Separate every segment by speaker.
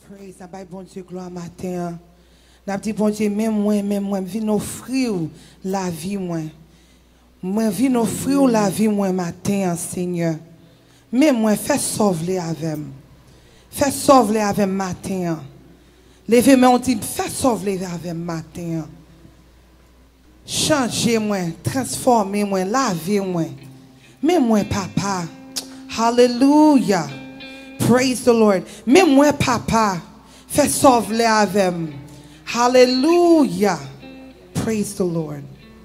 Speaker 1: praise, ça va bon Dieu gloire matin. N'a dit bon Dieu même moi viens offrir la vie moi. Moi viens offrir la vie moi matin Seigneur. Mais moi fais sauver avec. Fais sauver avec matin. Levez-moi on dit fais sauver avec matin. Changez moi, transformez moi, lavez moi. Mais moi papa. Hallelujah. Praise the Lord. Mais moi papa, fais sauver avec. Hallelujah. Praise the Lord.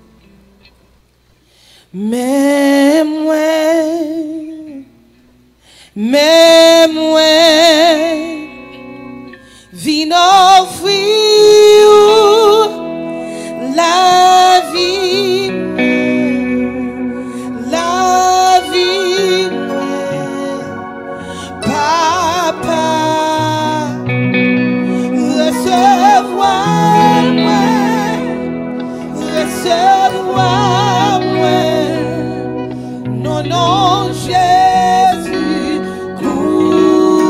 Speaker 1: Mais moi, vin offrir la vie, papa, recevoir-moi, non, Jésus,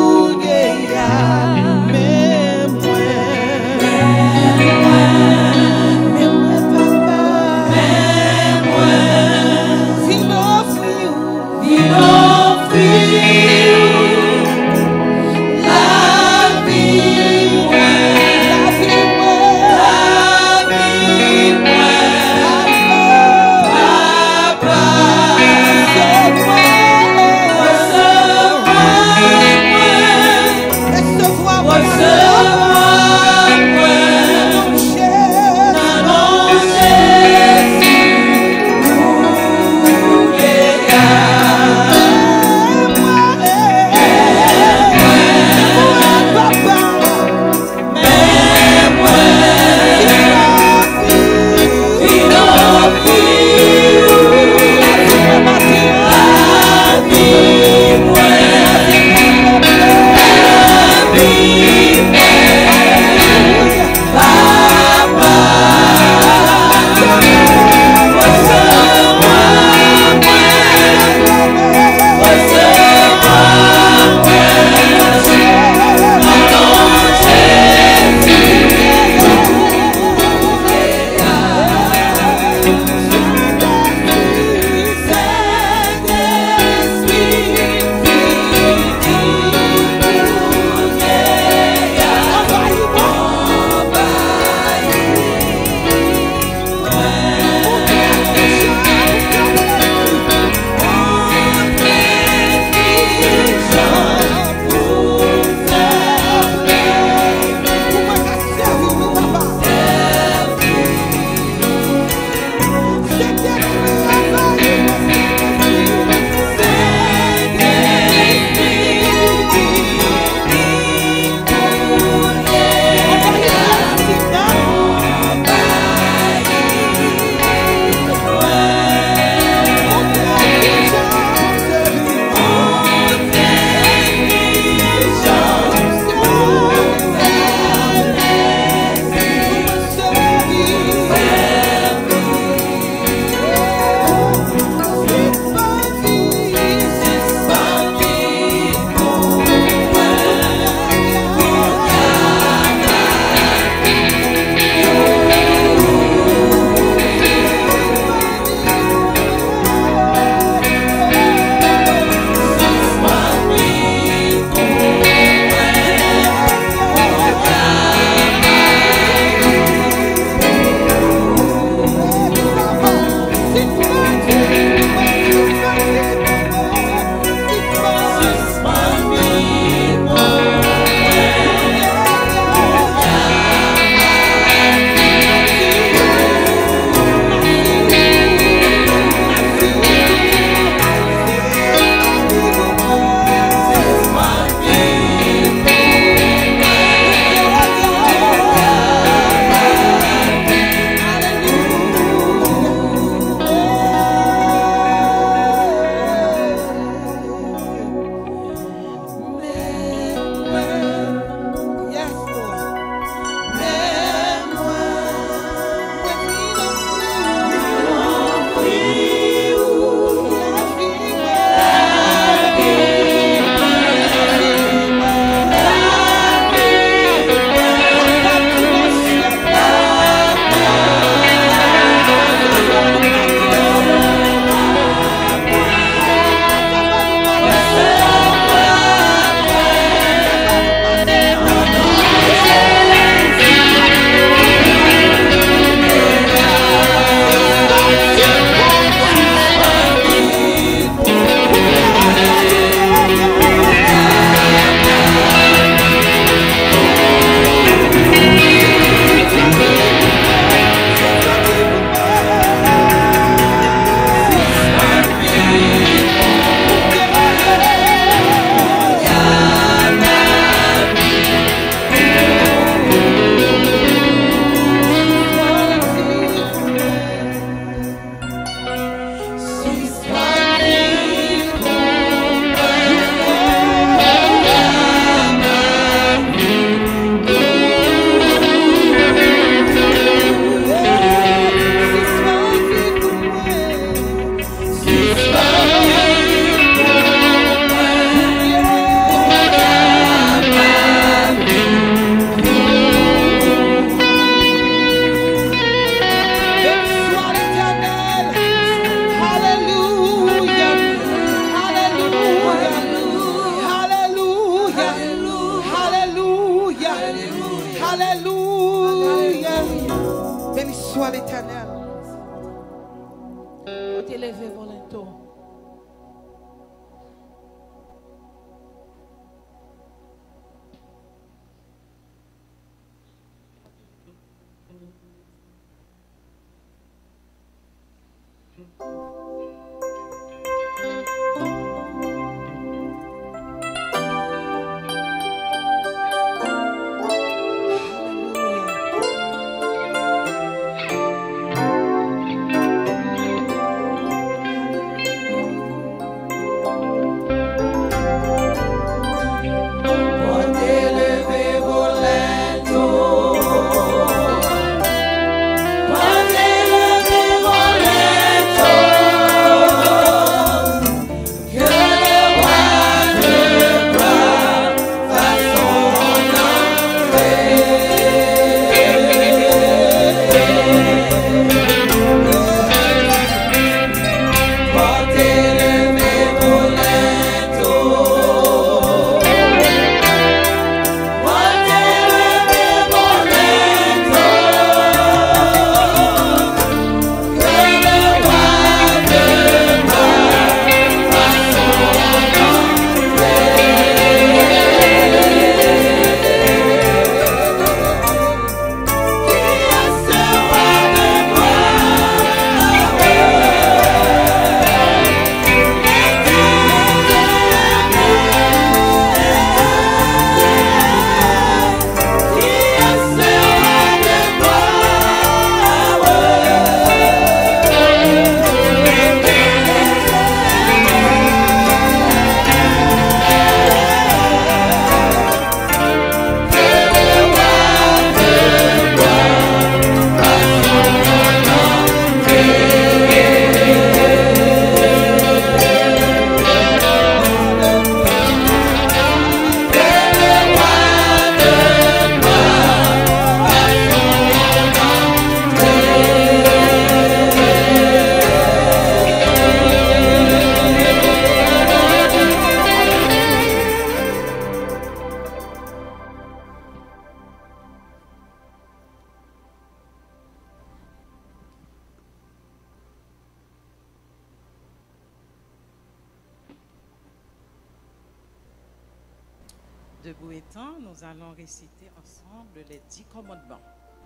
Speaker 2: Debout étant, nous allons réciter ensemble les 10 commandements.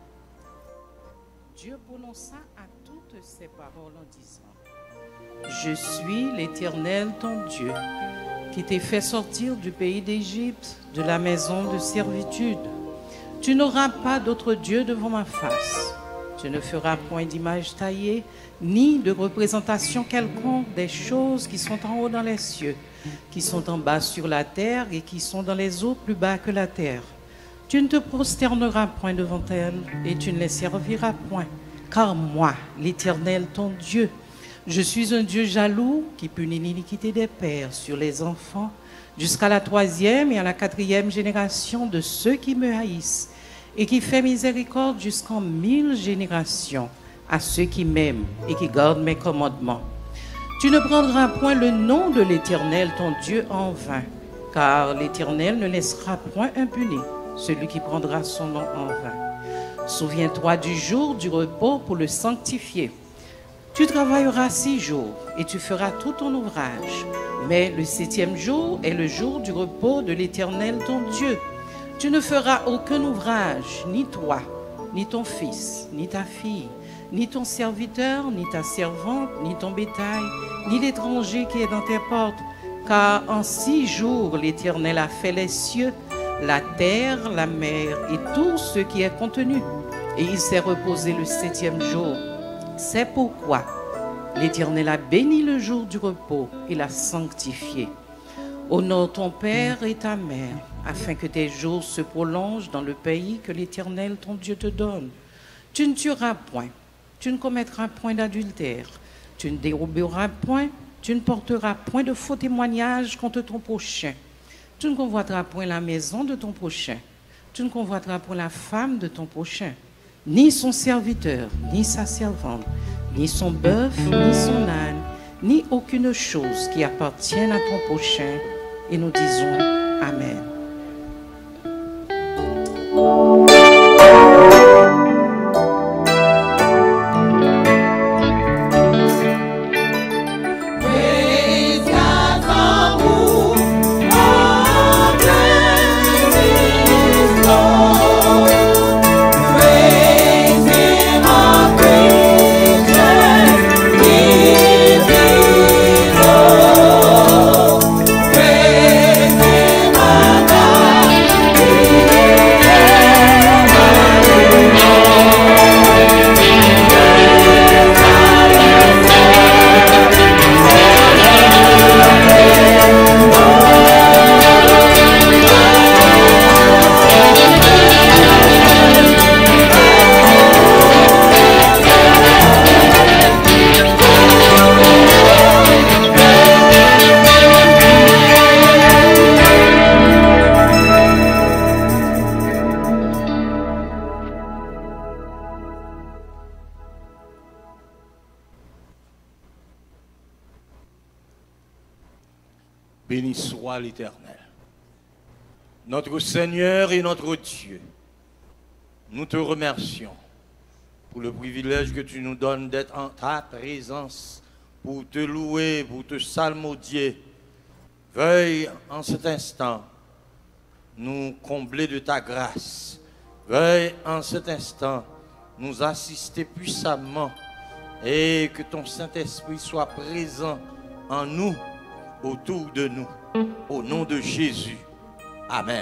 Speaker 2: Dieu prononça à toutes ces paroles en disant: Je suis l'Éternel ton Dieu, qui t'ai fait sortir du pays d'Égypte, de la maison de servitude. Tu n'auras pas d'autre Dieu devant ma face. Tu ne feras point d'image taillée, ni de représentation quelconque des choses qui sont en haut dans les cieux, qui sont en bas sur la terre et qui sont dans les eaux plus bas que la terre. Tu ne te prosterneras point devant elles et tu ne les serviras point, car moi, l'Éternel ton Dieu, je suis un Dieu jaloux qui punit l'iniquité des pères sur les enfants jusqu'à la 3e et à la 4e génération de ceux qui me haïssent, et qui fait miséricorde jusqu'en 1000 générations à ceux qui m'aiment et qui gardent mes commandements. Tu ne prendras point le nom de l'Éternel ton Dieu en vain, car l'Éternel ne laissera point impuni celui qui prendra son nom en vain. Souviens-toi du jour du repos pour le sanctifier. Tu travailleras 6 jours et tu feras tout ton ouvrage, mais le 7e jour est le jour du repos de l'Éternel ton Dieu. Tu ne feras aucun ouvrage, ni toi, ni ton fils, ni ta fille, ni ton serviteur, ni ta servante, ni ton bétail, ni l'étranger qui est dans tes portes. Car en 6 jours l'Éternel a fait les cieux, la terre, la mer et tout ce qui est contenu. Et il s'est reposé le 7e jour. C'est pourquoi L'Éternel a béni le jour du repos et l'a sanctifié. Honore ton père et ta mère, afin que tes jours se prolongent dans le pays que l'Éternel ton Dieu te donne. Tu ne tueras point, tu ne commettras point d'adultère, tu ne déroberas point, tu ne porteras point de faux témoignages contre ton prochain. Tu ne convoiteras point la maison de ton prochain, tu ne convoiteras point la femme de ton prochain, ni son serviteur, ni sa servante, ni son bœuf, ni son âne, ni aucune chose qui appartienne à ton prochain. Et nous disons Amen.
Speaker 3: Béni soit l'Éternel, notre Seigneur et notre Dieu. Nous te remercions pour le privilège que tu nous donnes d'être en ta présence, pour te louer, pour te psalmodier. Veuille en cet instant nous combler de ta grâce. Veuille en cet instant nous assister puissamment et que ton Saint-Esprit soit présent en nous, autour de nous, au nom de Jésus. Amen.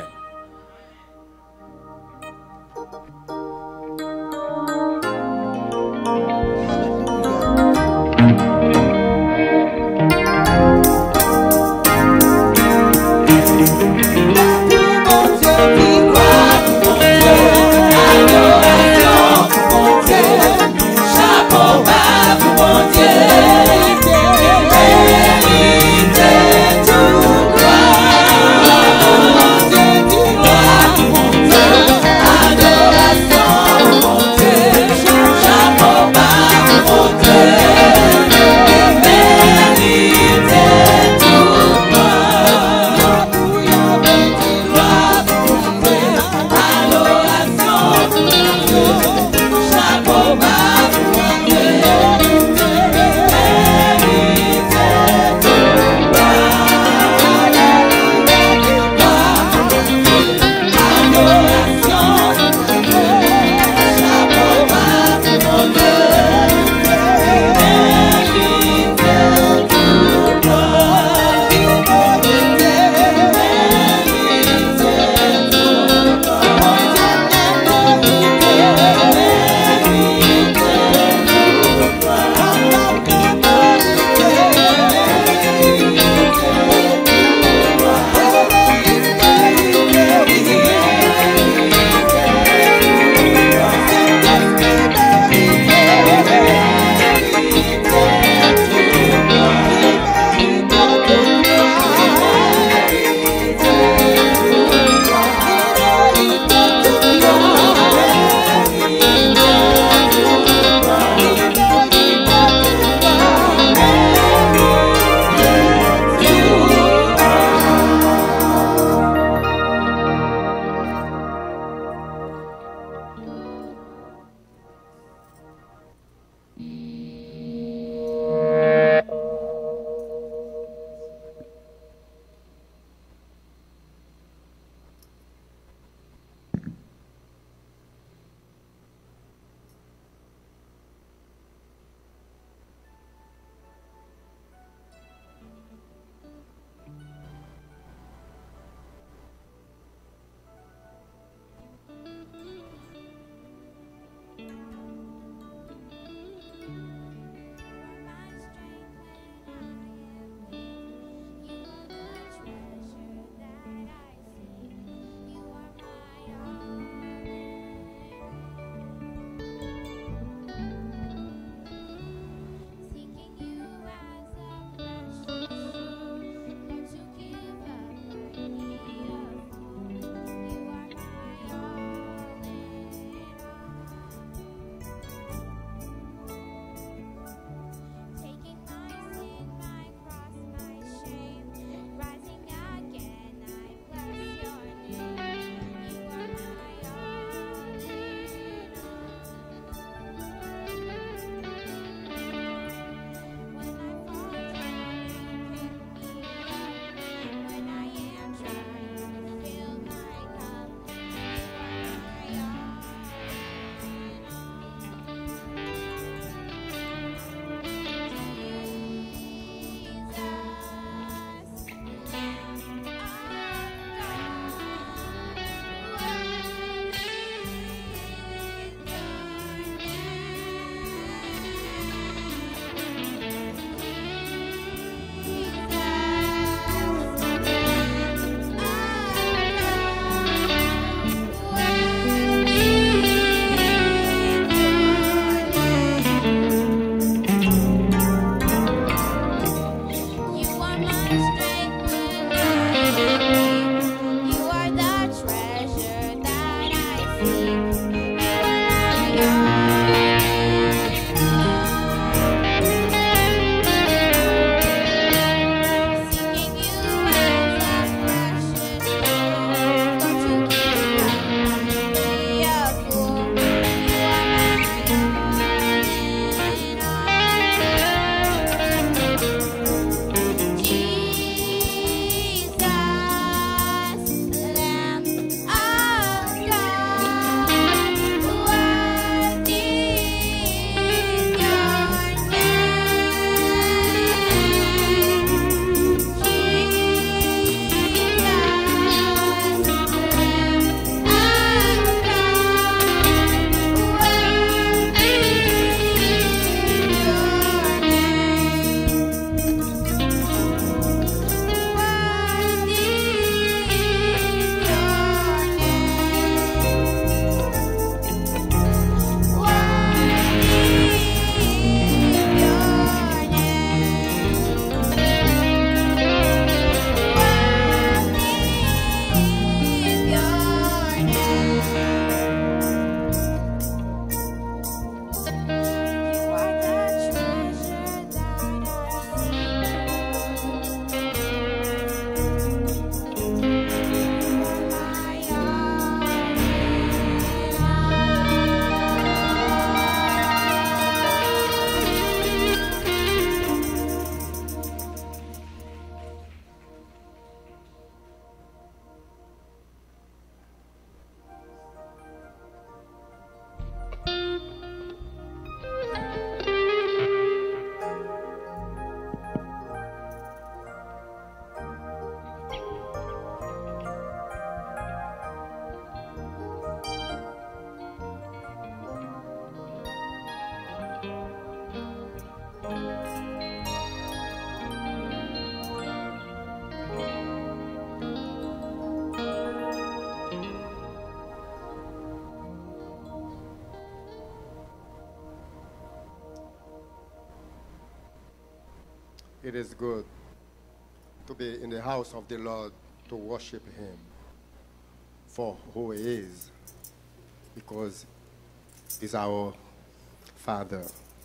Speaker 4: It is good to be in the house of the Lord to worship Him for who He is, because He's our Father.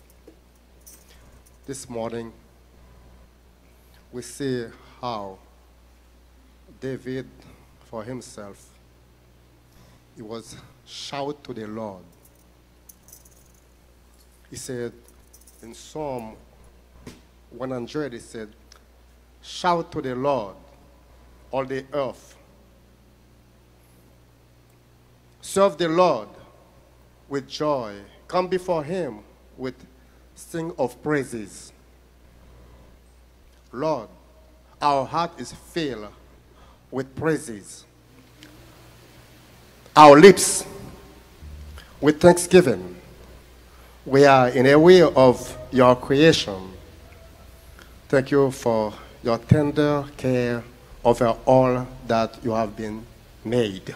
Speaker 4: This morning, we see how David, for himself, he was shout to the Lord. He said in Psalm 100, he said, shout to the Lord, all the earth. Serve the Lord with joy. Come before Him with sing of praises. Lord, our heart is filled with praises. Our lips with thanksgiving. We are in a way of your creation. Thank you for your tender care over all that you have been made.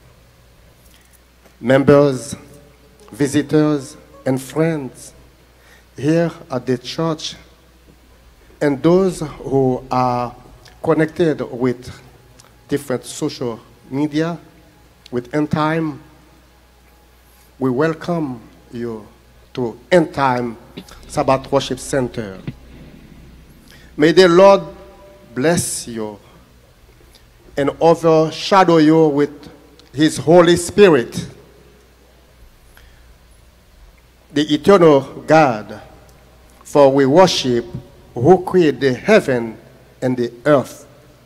Speaker 4: Members, visitors, and friends here at the church, and those who are connected with different social media, with End Time, we welcome you to End Time Sabbath Worship Center. May the Lord bless you and overshadow you with His Holy Spirit. The eternal God, for we worship who created the heaven and the earth.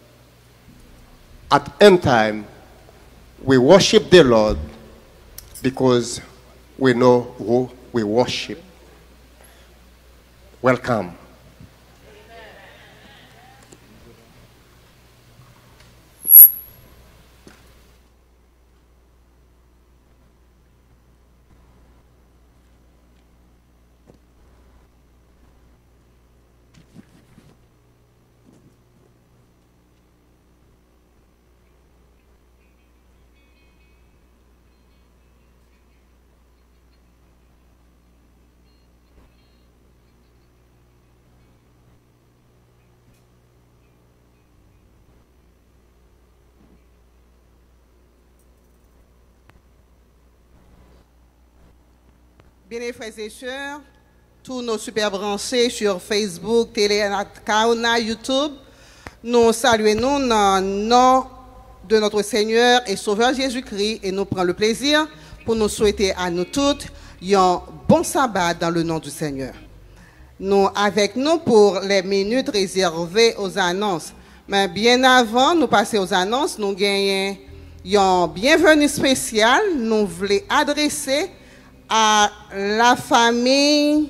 Speaker 4: At End Time, we worship the Lord because we know who we worship. Welcome.
Speaker 5: Bien, frères et sœurs, tous nos super branchés sur Facebook, Télé, Kaona, YouTube, nous saluons nous dans le nom de notre Seigneur et Sauveur Jésus-Christ et nous prenons le plaisir pour nous souhaiter à nous toutes un bon sabbat dans le nom du Seigneur. Nous avec nous pour les minutes réservées aux annonces. Mais bien avant, nous passer aux annonces, nous gagnons un bienvenue spécial. Nous voulons adresser à la famille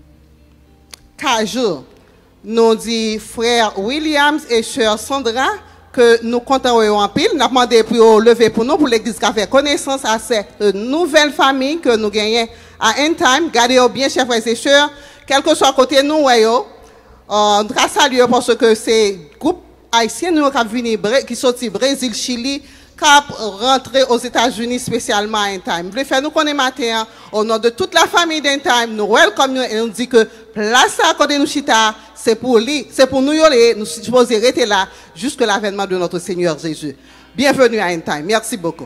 Speaker 5: Cajou. Nous dit frère Williams et sœur Sandra que nous comptons en pile. Nous avons demandé pour lever pour nous, pour l'église qui a fait connaissance à cette nouvelle famille que nous gagnons à End Time. Gardez bien, chers frères et sœurs, quel que soit côté nous, grâce à Dieu, parce que c'est groupe haïtien qui sont du Brésil, Chili, qui rentré aux États-Unis spécialement à End Time. Je voulais faire nous connaître matin, au nom de toute la famille d'End Time, nous welcome et nous dit que place à côté de nous chita, c'est pour nous nous supposons rester là jusqu'à l'avènement de notre Seigneur Jésus. Bienvenue à End Time. Merci beaucoup.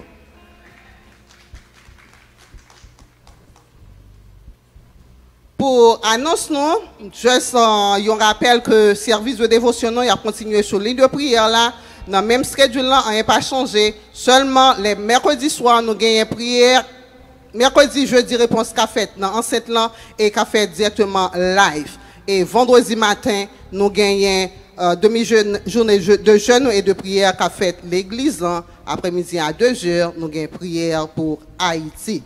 Speaker 5: Pour annoncer, juste un rappel que le service de dévotion a continué sur l'île de prière là. Dans le même schedule là, on n'a pas changé. Seulement les mercredis soirs, nous gagnons prière. Mercredi, jeudi, réponse qu'a fait dans l'enceinte là et qu'a fait directement live. Et vendredi matin, nous gagnons demi-journée de jeûne et de prière qu'a fait l'église. Après-midi à 2h, nous gagnons prière pour Haïti.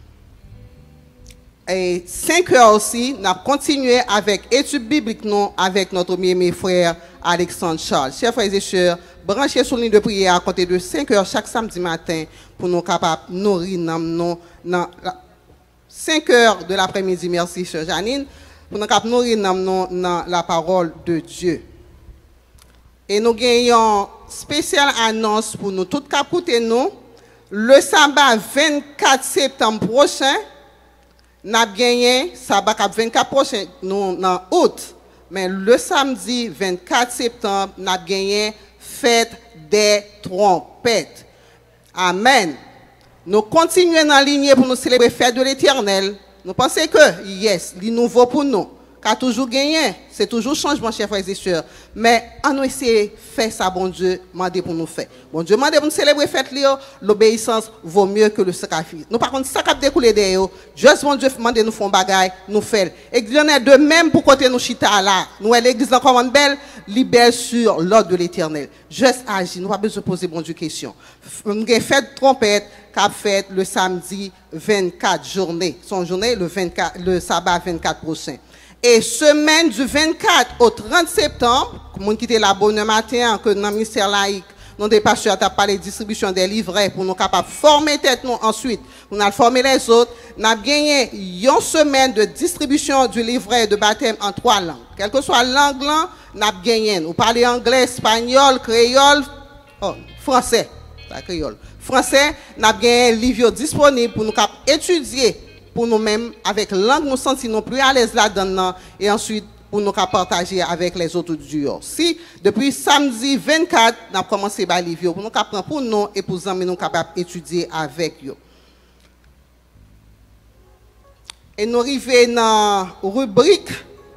Speaker 5: Et 5h aussi, nous avons continué avec études bibliques avec notre bien-aimé frère Alexandre Charles. Chers frères et sœurs, branchez sur ligne de prière à côté de 5h chaque samedi matin pour nous capables de nourrir dans 5h de l'après-midi. Merci, chère Janine, pour nous capables de nourrir dans la parole de Dieu. Et nous gagnons une spéciale annonce pour nous toutes capoter nous. Le sabbat 24 septembre prochain, nous avons gagné sabbat 24 prochain, dans août. Mais le samedi 24 septembre, nous avons gagné fête des trompettes. Amen. Nous continuons dans la lignée pour nous célébrer la fête de l'Éternel. Nous pensons que, yes, c'est nouveau pour nous. Car toujours gagné, c'est toujours changement, chers frères et sœurs. Mais on nous essaie de faire ça, bon Dieu, demandez pour nous faire. Bon Dieu, demandez pour nous célébrer la fête, l'obéissance vaut mieux que le sacrifice. Nous, par contre, ça qui a découlé derrière, juste bon Dieu, demandez nous faire bagaille, nous faire. Et il y en a de même pour côté nous chita là. Nous, l'église encore en belle, libère sur l'ordre de l'Éternel. Juste agir, nous pas besoin de poser bon Dieu question. Nous avons fait de trompette, qu'a fait le samedi 24 journée. Son journée, le sabbat 24 prochain. Et semaine du 24 au 30 septembre, comme on quitte la bonne matin, que dans le ministère laïque, nous des pasteurs ont parlé de distribution des livrets pour nous capables de former tête nous ensuite. On a formé les autres. On a gagné une semaine de distribution du livret de baptême en 3 langues. Quelle que soit la langue, on a gagné. Vous parlez anglais, espagnol, créole, français. Créole. Français, on a gagné un livre disponible pour nous étudier pour nous-mêmes, avec langue, nous sentons plus à l'aise là-dedans, et ensuite, pour nous partager avec les autres du jour. Si, depuis samedi 24, nous avons commencé par les livres, pour nous prendre pour nous, et pour nous, nous capables d'étudier avec eux. Et nous arrivons dans la rubrique,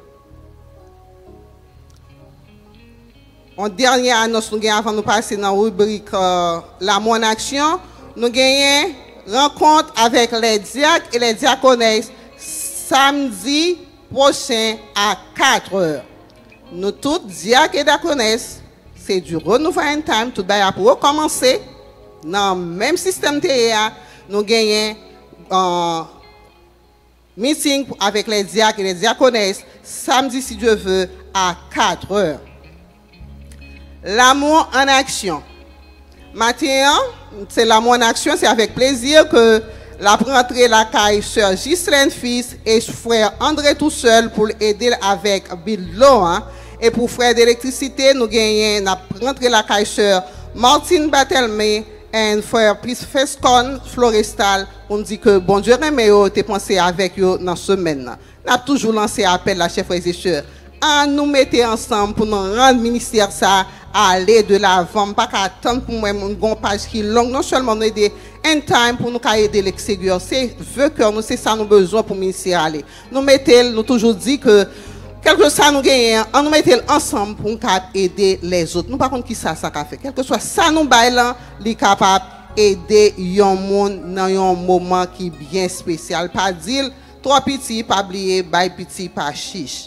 Speaker 5: en dernière annonce, nous avons avant de passer dans la rubrique La Mon Action, nous avons rencontre avec les diacres et les diaconesses samedi prochain à 4h. Nous tous, diacres et diaconesses, c'est du renouveau time, tout va pour recommencer. Dans le même système TEA, nous gagnons un meeting avec les diacres et les diaconesses samedi, si Dieu veut, à 4h. L'amour en action. Matin, c'est la mon action, c'est avec plaisir que la rentrée la caille sœur Ghislaine Fils et frère André tout seul pour aider avec Bill Lohan. Et pour frère d'électricité, nous gagnons la rentrée la caille sœur Martine Batelmé et frère Fescon Florestal. On dit que bon Dieu remet te pensé avec eux dans la semaine. On a toujours lancé appel à chef frères et sœurs. À nous mettre ensemble pour nous rendre le ministère ça aller de l'avant, pas attendre pour moi une page qui est longue, non seulement nous aider un time pour nous aider l'extérieur, c'est veut que nous c'est ça nous besoin pour ministère aller. Nous mettons, nous toujours dit que quelque chose ça nous gagne, on nous mettons ensemble pour nous aider les autres. Nous par contre qui ça fait. Quelque soit ça nous bail li capable aider yon monde dans un moment qui bien spécial, pas dire trop petit, pas oublier bail petit pas chiche.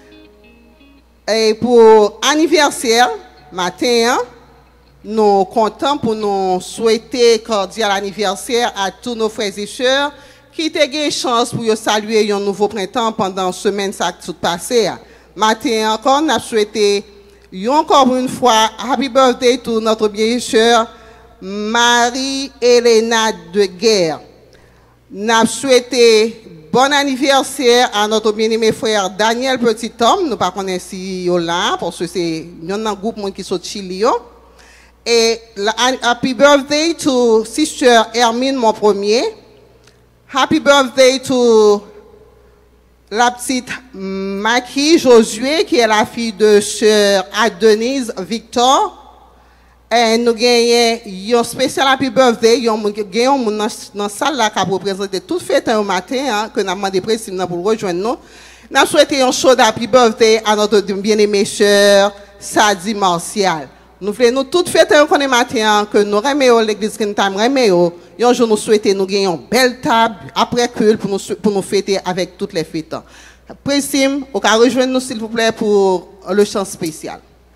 Speaker 5: Et pour anniversaire matin, nous comptons pour nous souhaiter cordial anniversaire à tous nos frères et sœurs qui ont eu chance pour saluer un nouveau printemps pendant la semaine tout passé. Matin encore, nous souhaitons encore une fois happy birthday to notre bien sœur Marie-Hélène de Guerre. Nous souhaitons bon anniversaire à notre bien-aimé frère Daniel Petit-Homme. Nous ne connaissons pas si là, parce que c'est un groupe qui sont de Chili. Et happy birthday to sister Hermine, mon premier. Happy birthday to la petite Maki Josué, qui est la fille de sœur Adenise Victor. Et nous gagnons un spécial happy birthday. Nous gagnons dans la salle là qui a représenté toute fête au matin, que nous avons demandé précisément pour rejoindre nous. Nous souhaitons un chaud happy birthday à notre bien-aimée sœur Sadi Martial. Nous voulons toute fête au matin, que nous remettons l'église que nous remettons. Un jour nous souhaitons nous gagner une belle table après culte pour nous fêter avec toutes les fêtes. Précime, vous pouvez rejoindre nous s'il vous plaît pour le chant spécial.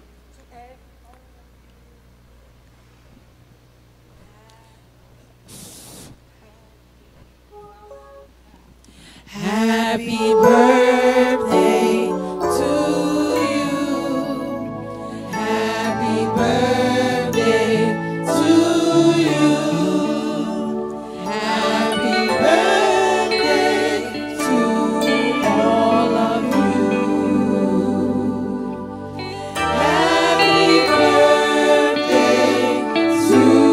Speaker 1: Happy birthday to you. Happy birthday to you. Happy birthday to all of you. Happy birthday to you.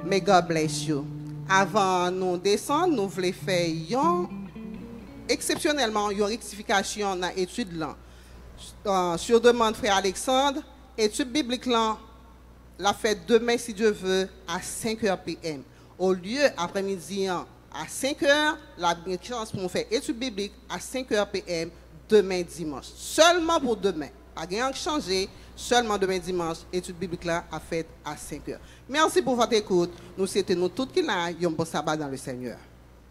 Speaker 5: May God bless you. Avant nous descendre, nous voulons faire exceptionnellement une rectification dans l'étude là. Sur demande frère Alexandre, étude biblique là, la fête demain si Dieu veut à 5h PM. Au lieu après-midi à 5h, la chance pour nous faire étude biblique à 5h PM demain dimanche. Seulement pour demain. Pas rien changer, seulement demain dimanche, étude biblique là a fait à 5h. Merci pour votre écoute. Nous souhaitons nous tous qui là un bon sabbat dans le Seigneur.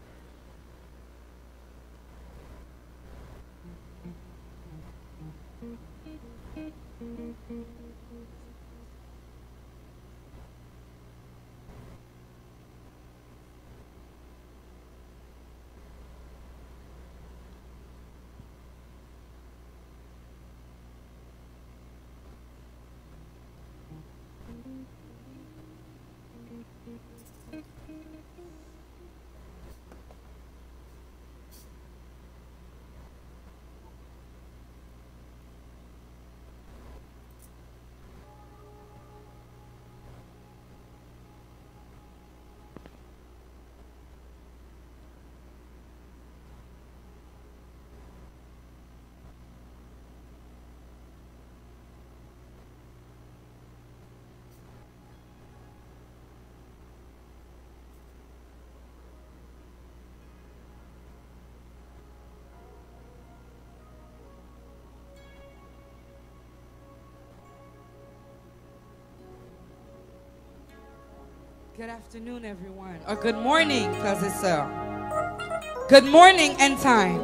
Speaker 6: Good afternoon, everyone. Or good morning, frères et sœurs. Good morning, end time.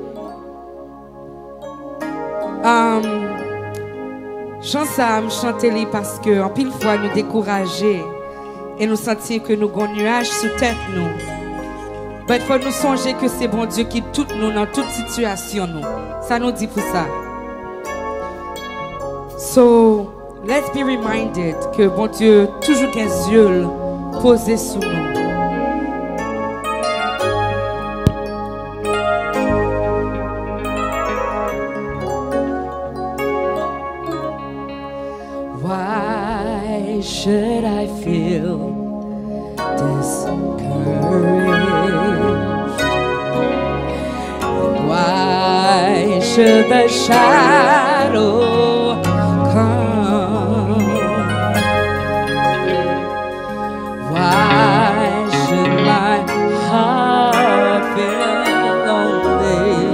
Speaker 6: Chante chanter parce que en pile fois nous décourager et nous sentir que nous avons nuage sous tête nous. Mais il faut nous songer que c'est bon Dieu qui tout nous dans toute situation nous. Ça nous dit pour ça. So, let's be reminded que bon Dieu toujours 15 yeux posé sous nous. Why should I feel discouraged? Why should the shadow come? Why should my heart feel lonely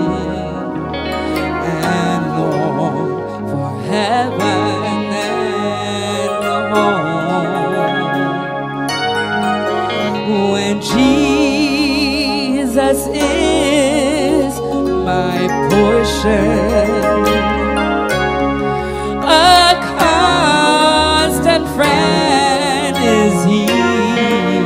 Speaker 6: and long for heaven and home when Jesus is my portion, a constant friend is He.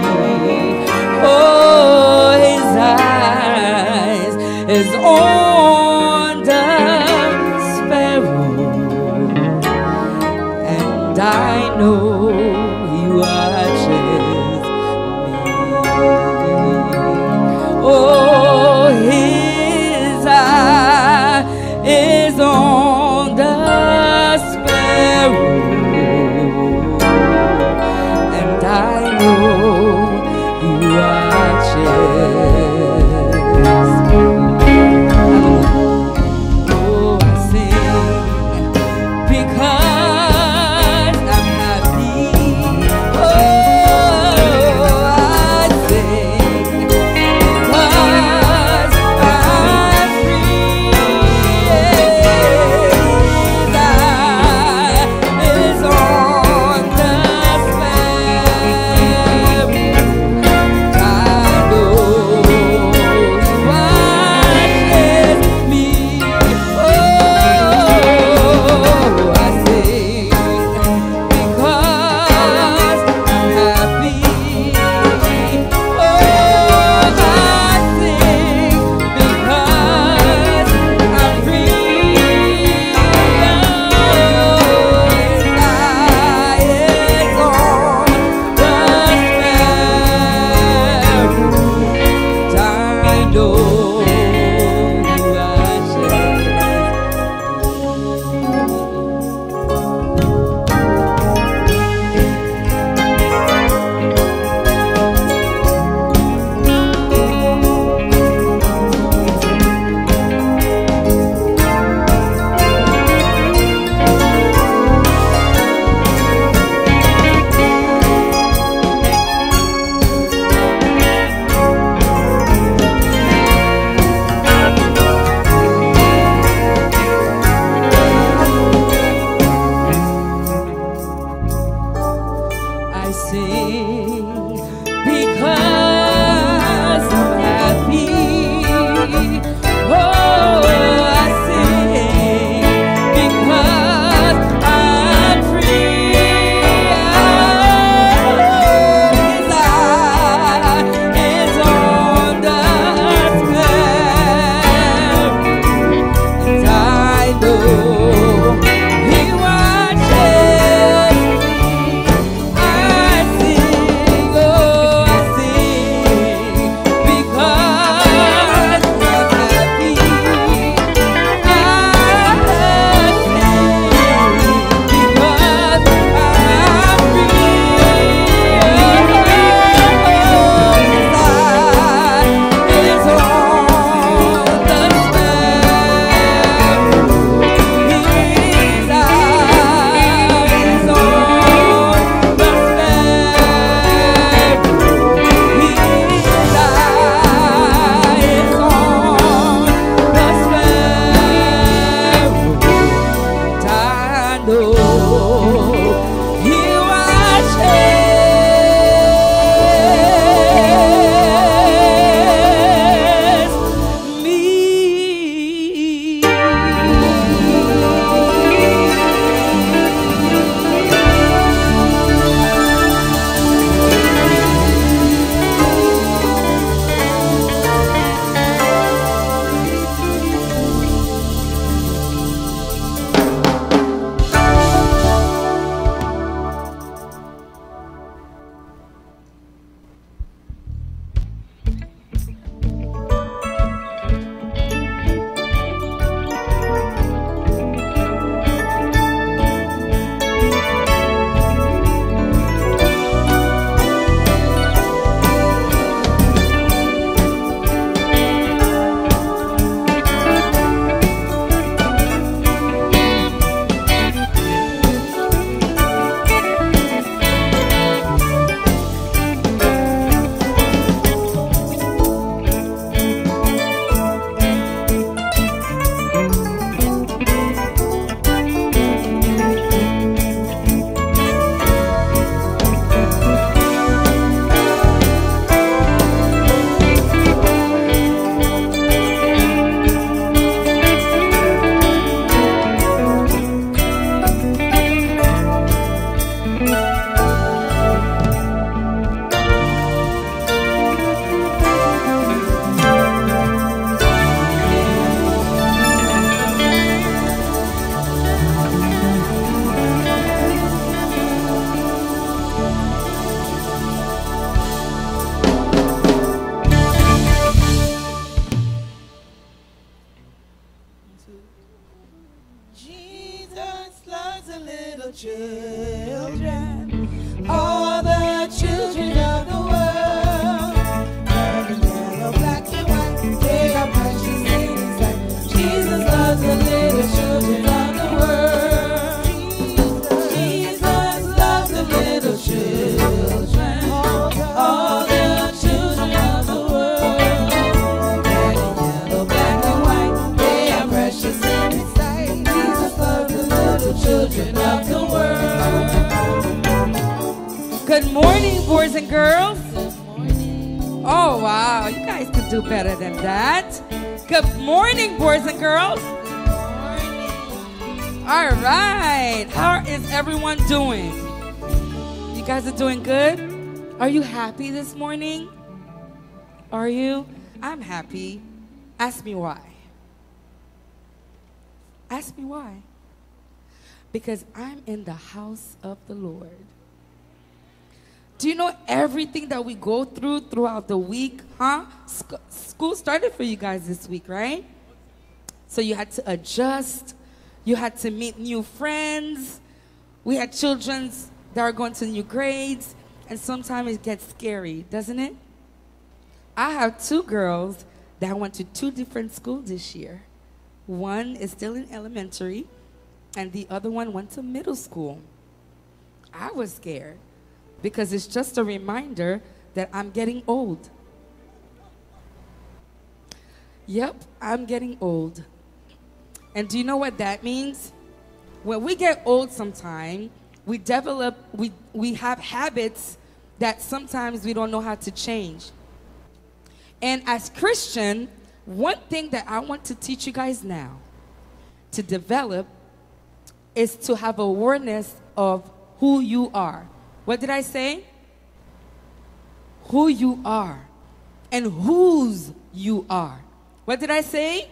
Speaker 6: and girls? Oh, wow. You guys could do better than that. Good morning, boys and girls. All right. How is everyone doing? You guys are doing good? Are you happy this morning? Are you? I'm happy. Ask me why. Ask me why. Because I'm in the house of the Lord. Do you know everything that we go through throughout the week? Huh? School started for you guys this week, right? So you had to adjust. You had to meet new friends. We had children that are going to new grades. And sometimes it gets scary, doesn't it? I have 2 girls that went to 2 different schools this year. One is still in elementary, and the other one went to middle school. I was scared because it's just a reminder that I'm getting old. Yep, I'm getting old. And do you know what that means? When we get old sometime, we develop, we have habits that sometimes we don't know how to change. And as Christian, one thing that I want to teach you guys now to develop is to have awareness of who you are. What did I say? Who you are and whose you are. What did I say?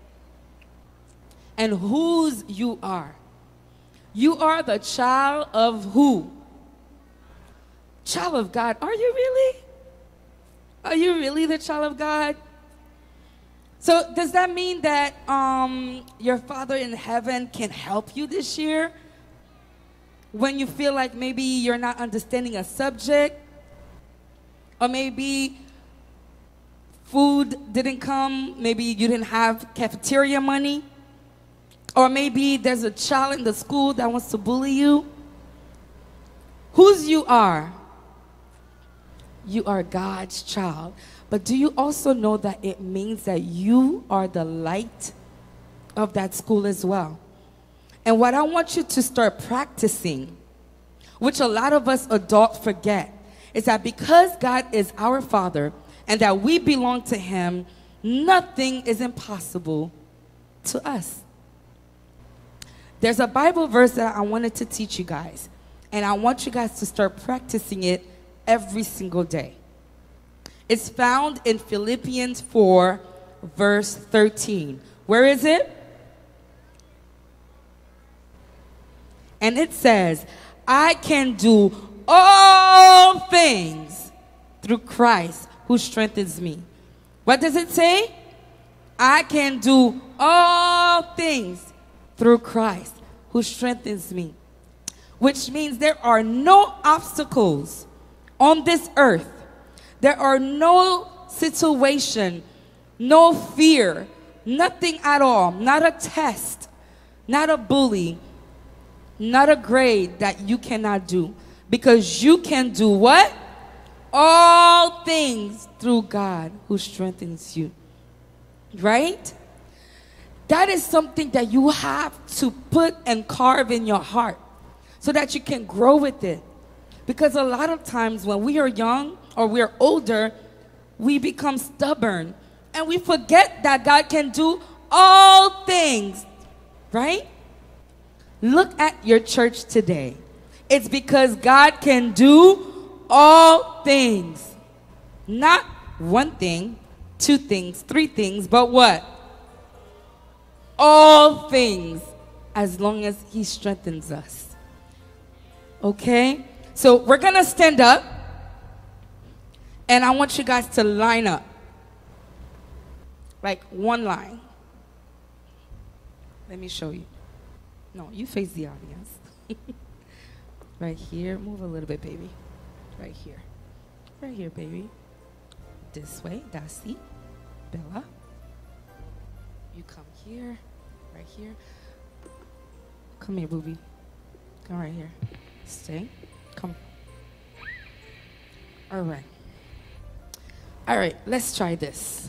Speaker 6: And whose you are. You are the child of who? Child of God. Are you really? Are you really the child of God? So does that mean that your Father in heaven can help you this year? When you feel like maybe you're not understanding a subject, or maybe food didn't come, maybe you didn't have cafeteria money, or maybe there's a child in the school that wants to bully you. Whose you are? You are God's child. But do you also know that it means that you are the light of that school as well? And what I want you to start practicing, which a lot of us adults forget, is that because God is our Father and that we belong to Him, nothing is impossible to us. There's a Bible verse that I wanted to teach you guys, and I want you guys to start practicing it every single day. It's found in Philippians 4, verse 13. Where is it? And it says, I can do all things through Christ who strengthens me. What does it say? I can do all things through Christ who strengthens me. Which means there are no obstacles on this earth. There are no situation, no fear, nothing at all, not a test, not a bully, not a grade that you cannot do. Because you can do what? All things through God who strengthens you. Right? That is something that you have to put and carve in your heart so that you can grow with it. Because a lot of times when we are young or we are older, we become stubborn and we forget that God can do all things, right? Look at your church today. It's because God can do all things. Not one thing, 2 things, 3 things, but what? All things, as long as He strengthens us. Okay? So we're going to stand up, and I want you guys to line up. Like one line. Let me show you. No, you face the audience. Right here. Move a little bit, baby. Right here. Right here, baby. This way. Darcy. Bella. You come here. Right here. Come here, booby. Come right here. Stay. Come. All right. All right, let's try this.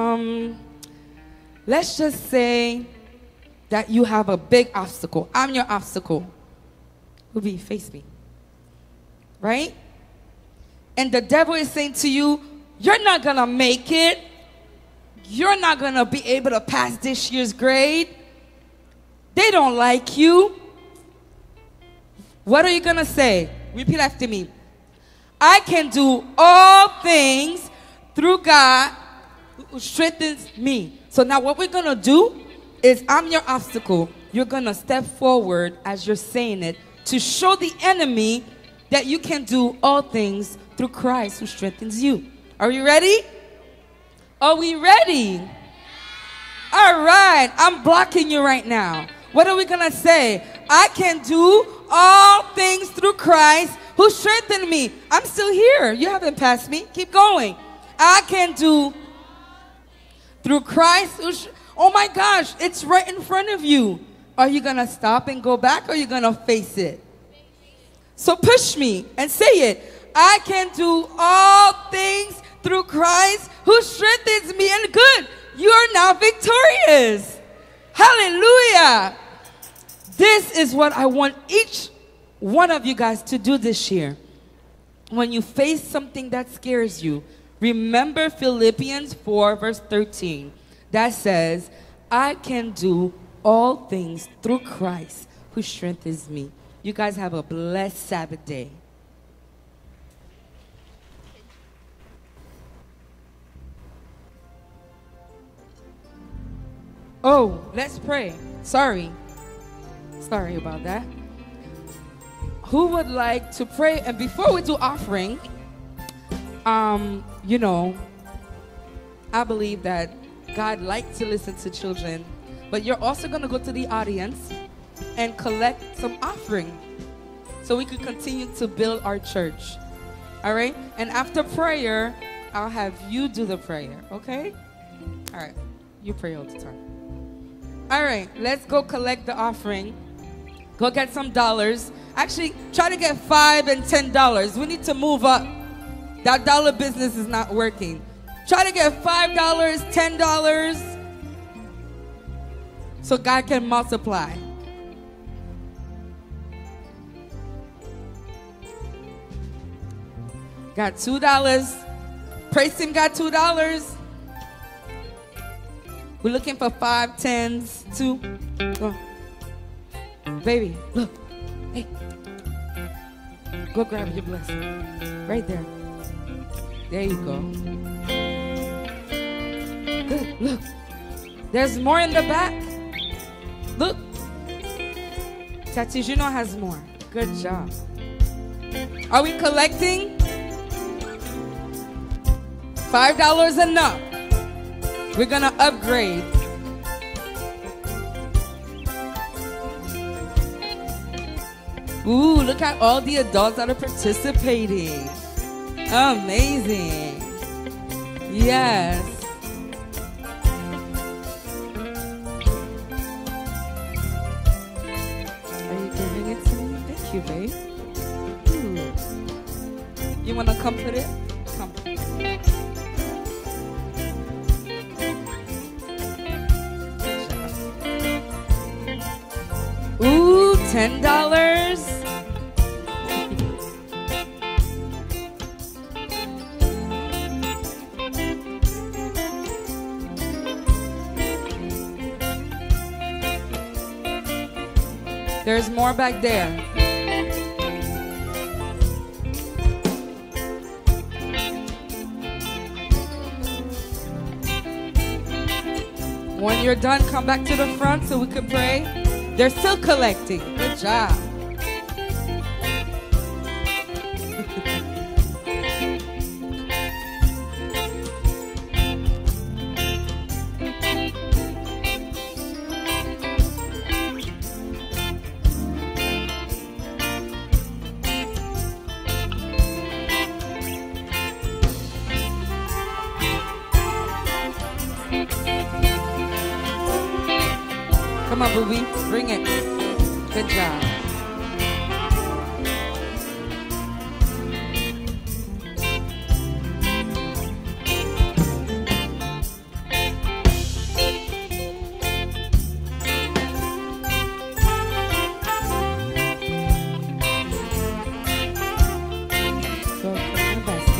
Speaker 6: Let's just say that you have a big obstacle. I'm your obstacle. Booby, face me. Right? and the devil is saying to you, you're not going to make it. You're not going to be able to pass this year's grade. They don't like you. What are you going to say? Repeat after me. I can do all things through God who strengthens me. So now what we're going to do is I'm your obstacle. You're going to step forward as you're saying it to show the enemy that you can do all things through Christ who strengthens you. Are you ready? Are we ready? All right. I'm blocking you right now. What are we going to say? I can do all things through Christ who strengthened me. I'm still here. You haven't passed me. Keep going. I can do through Christ who oh my gosh, it's right in front of you. Are you going to stop and go back, or are you going to face it? So push me and say it. I can do all things through Christ who strengthens me. And good, you are now victorious. Hallelujah. This is what I want each one of you guys to do this year. When you face something that scares you, remember Philippians 4 verse 13. That says, I can do all things through Christ who strengthens me. You guys have a blessed Sabbath day. Oh, let's pray. Sorry about that. Who would like to pray? And before we do offering, you know, I believe that God likes to listen to children, but you're also going to go to the audience and collect some offering so we can continue to build our church. All right? And after prayer, I'll have you do the prayer, okay? All right. You pray all the time. All right. Let's go collect the offering. Go get some dollars. Actually, try to get $5 and $10. We need to move up. That dollar business is not working. Try to get $5, $10, so God can multiply. Got $2. Praise Him, got $2. We're looking for 5, 10s, 2. Go. Baby, look. Hey. Go grab your blessing. Right there. There you go. Good. Look. There's more in the back. Look. Tati Juno has more. Good job. Are we collecting? $5 enough. We're going to upgrade. Ooh, look at all the adults that are participating. Amazing. Yes. Are you giving it to me? Thank you, babe. Ooh. You want to come put it? Come. Ooh, $10. There's more back there. When you're done, come back to the front so we can pray. They're still collecting. Good job. Come on, booby. Bring it. Good job. So, put my basket.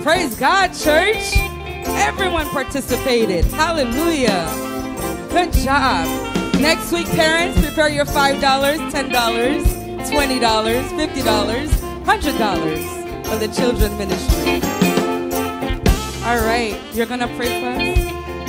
Speaker 6: Praise God, church. Everyone participated. Hallelujah. Good job. Next week, parents, prepare your $5, $10, $20, $50, $100 for the children's ministry. All right, you're going to pray for us?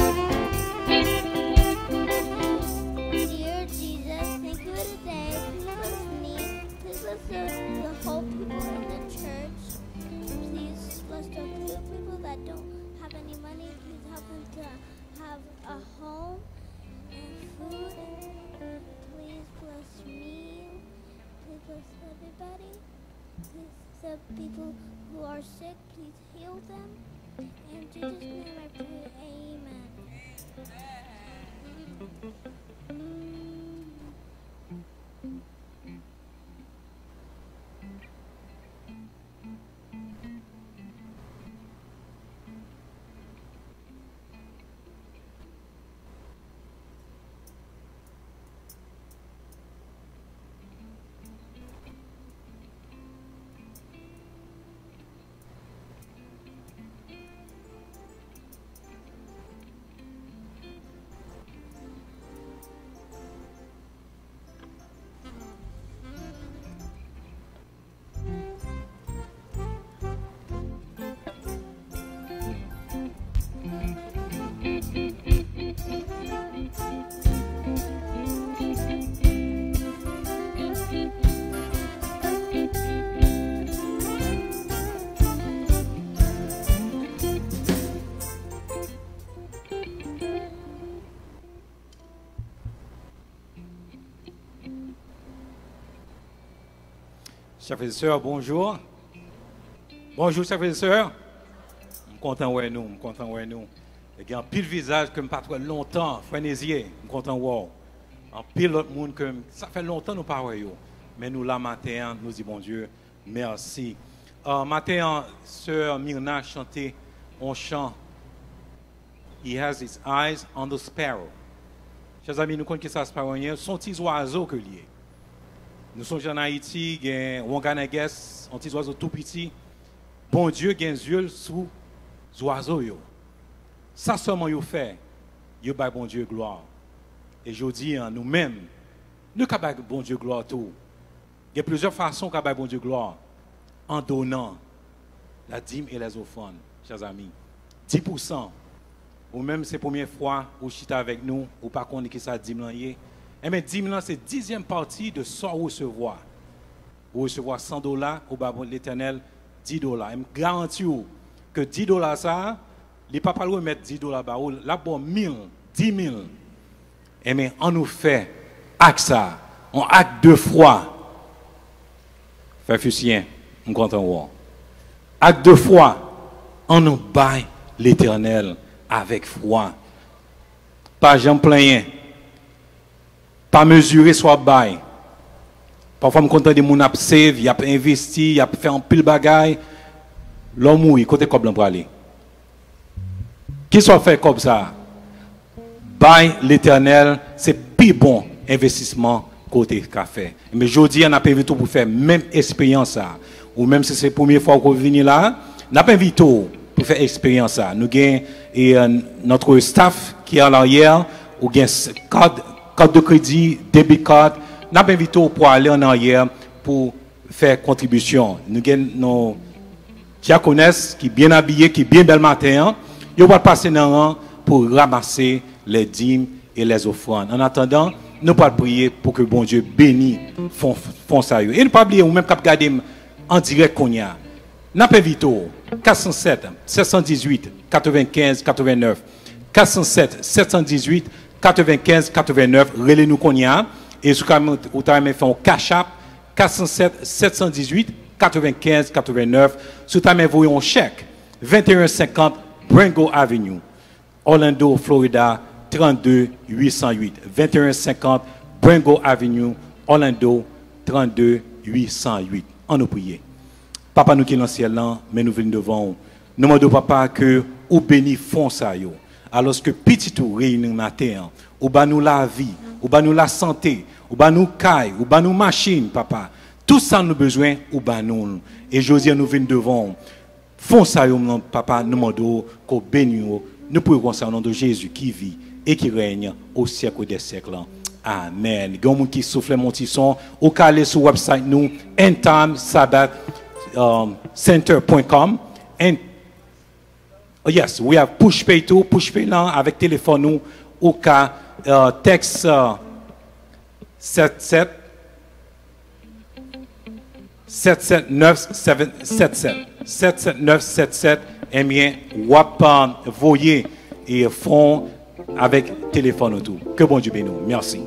Speaker 7: Dear Jesus, thank you for today. Please bless me. Please bless the whole people in the church. Please bless the poor people that don't have any money. Please help them to have a home and food. Please bless me. Please bless everybody. Please the people who are sick, please heal them. In Jesus' name I pray, amen.
Speaker 3: Chers frères et sœurs, bonjour. Bonjour, chers frères et sœurs. Je suis content de nous, Il y a un pile visage que je ne pas trop longtemps, frénésier, je suis content de voir. Un pile autre monde que ça fait longtemps que nous ne parlons pas. Mais nous, là, matin, nous disons, bon Dieu, merci. Matin, sœur Myrna chantait un chant. He has his eyes on the sparrow. Chers amis, nous connaissons ça, sparrow, son petit oiseau que lié. Nous sommes en Haïti, il y a un petit oiseau tout petit. Bon Dieu, il y a des yeux sous les oiseaux. Ça seulement il fait, il y a bon Dieu gloire. Et je dis, nous-mêmes, nous avons bon Dieu gloire tout. Il y a plusieurs façons de bon Dieu gloire. En donnant la dîme et les offrandes, chers amis. 10%. Ou même c'est la première fois où vous êtes avec nous, ou pas qu'on est qui ça dîme là. Eh bien, 10 000 c'est 10e partie de ça où recevoir. Vous recevoir $100, ou bah l'Éternel $10. Je garantis que $10 ça, il n'est pas pas loin de mettre $10 bah là bon 1000, 10 000. Eh bien, on nous fait acte ça, on acte de foi. Frère Fussien, on content voir. Acte de foi, on nous baille l'Éternel avec foi. Pas jamais plein. Pas mesurer soit bail. Parfois, je suis content de mon save, il a investi, il a fait un pile bagaille. L'homme mouille, côté comme pour aller. Qui soit fait comme ça? Bail l'Éternel, c'est plus bon investissement côté café. Mais je dis, on a pas invité pour faire même expérience ça. Ou même si c'est la première fois qu'on vient là, on a pas invité pour faire expérience ça. Nous avons notre staff qui est à l'arrière, ou bien carte de crédit, débit card, nous avons invité pour aller en arrière pour faire contribution. Nous avons nos diaconesses qui sont bien habillées, qui sont bien belles matin. Ils vont passer dans le rang pour ramasser les dîmes et les offrandes. En attendant, nous allons prier pour que bon Dieu bénisse font ça. Et ne pas oublier, ou même quand regarder en direct qu'on y a. Nous avons invité 407 718 95 89. 407 718 95 89, relais-nous qu'on y a, et ce qu'on a fait un cash app, 407 718 95 89, ce qu'on a envoyé un chèque, 2150 Brango Avenue, Orlando, Florida, 32 808. 2150 Brango Avenue, Orlando, 32 808. On nous prie. Papa, nous qui sommes dans le ciel, mais nous venons devant vous. Nous demandons, papa, que vous bénissez fond ça. Alors que petit tout réunit matin, ou ba nous la vie, ou ba nous la santé, ou ba nous caille, ou ba nous machine, papa. Tout ça nous besoin, ou ba nous. Et Josia nous vient devant.
Speaker 8: Font ça, papa, nous demandons qu'on bénisse, nous pouvons au nom de Jésus qui vit et qui règne au siècle des siècles. Amen. Il y a des gens qui soufflent mon petit son. Au cas aller sur le website nous, endtimesabbathcenter.com. And yes, we have PushPay too. PushPay là avec téléphone nous. Au cas texte 77977. Eh bien, wap voyer et font avec téléphone autour. Que bon Dieu bénisse. Merci.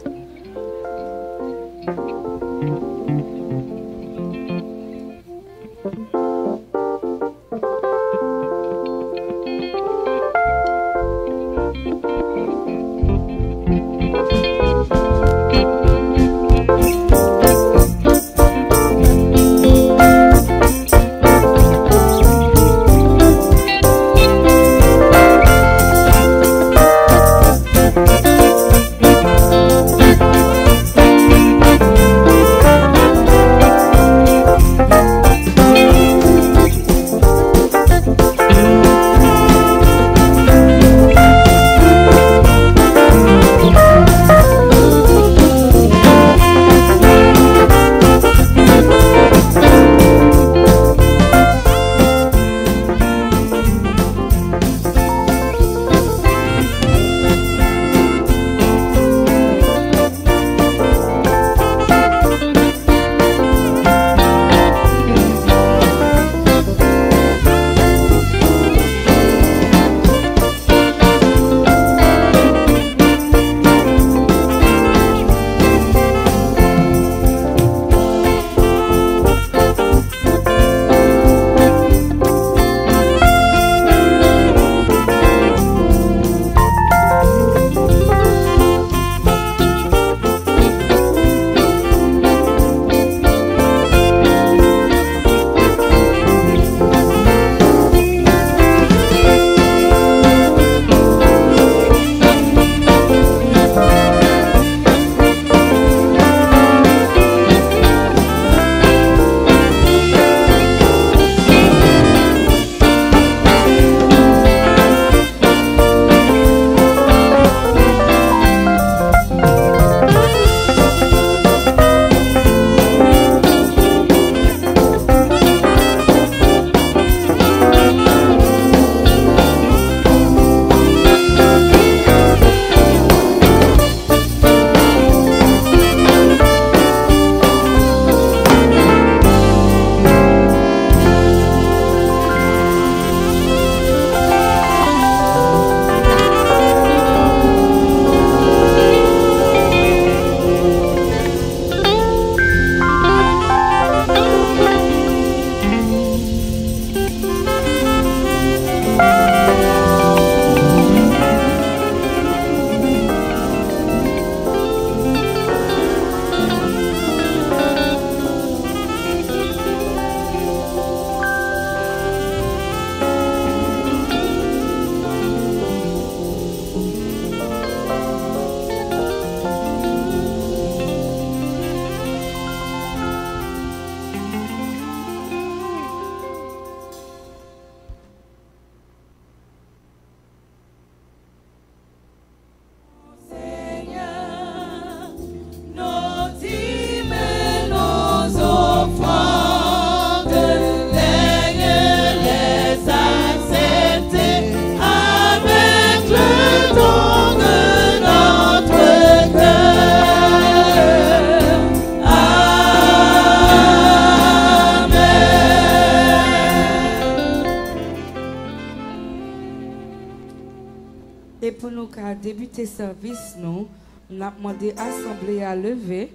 Speaker 6: Et pour nous débuter service, nous avons demandé l'Assemblée à lever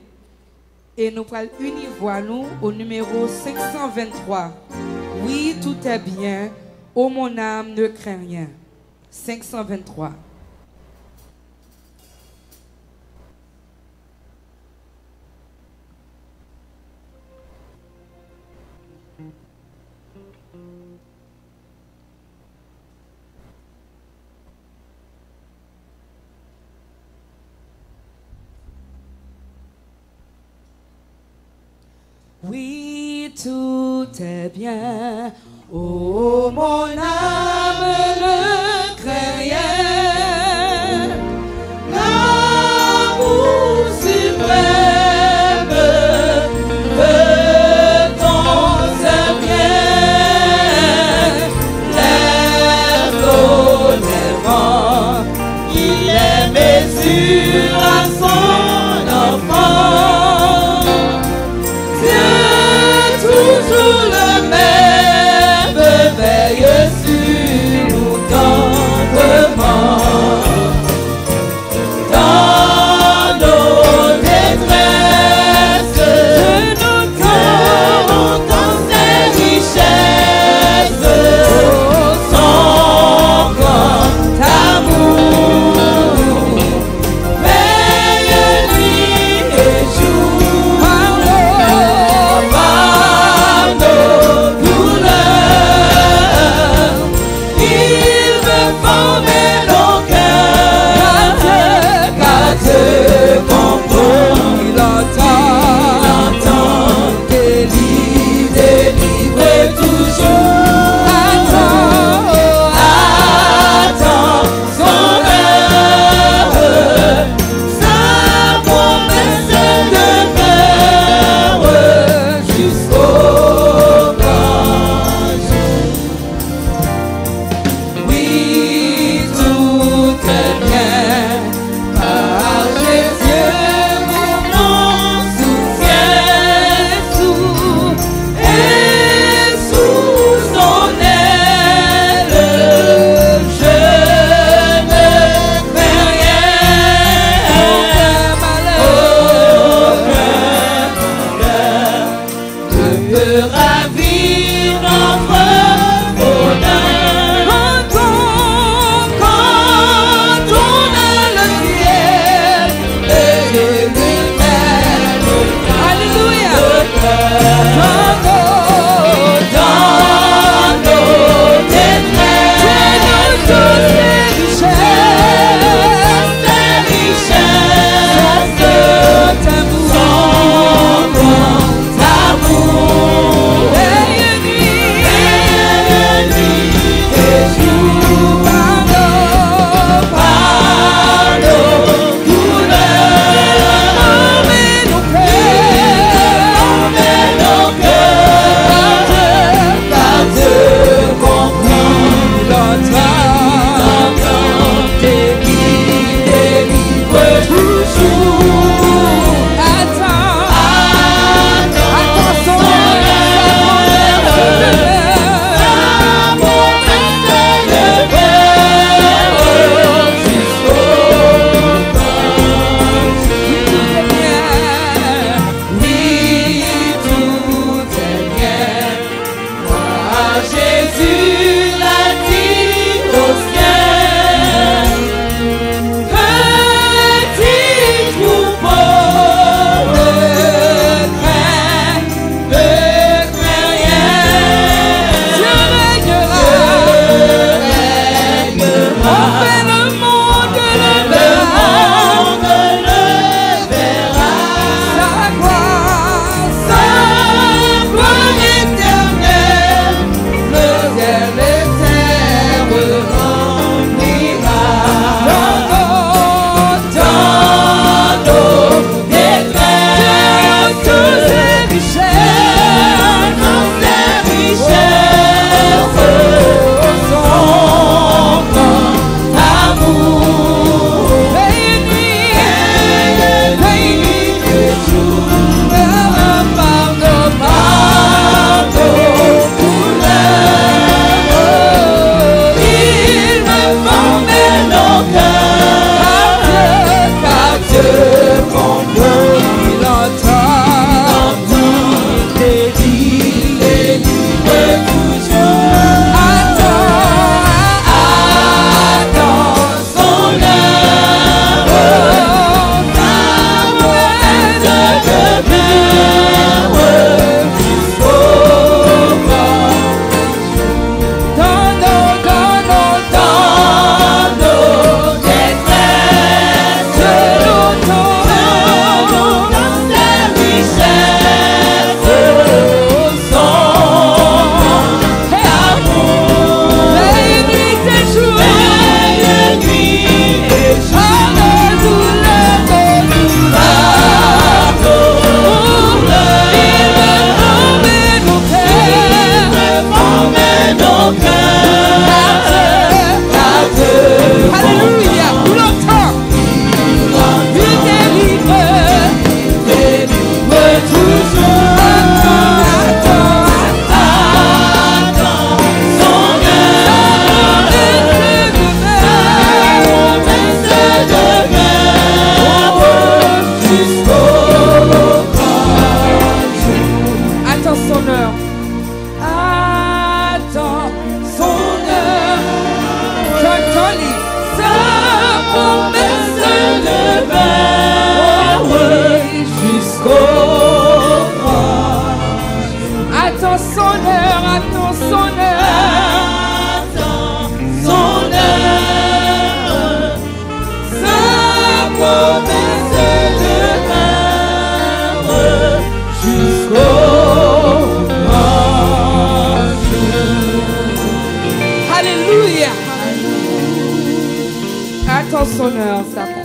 Speaker 6: et nous allons unir voix nous au numéro 523. Oui, tout est bien. Oh mon âme, ne crains rien. 523.
Speaker 9: Oui, tout est bien.
Speaker 6: Oh, mon âme ne craint rien. L'amour suprême de ton Saint bien. Lève l'eau, les vents, il est mesure à son enfant. C'est toujours le même, veille sur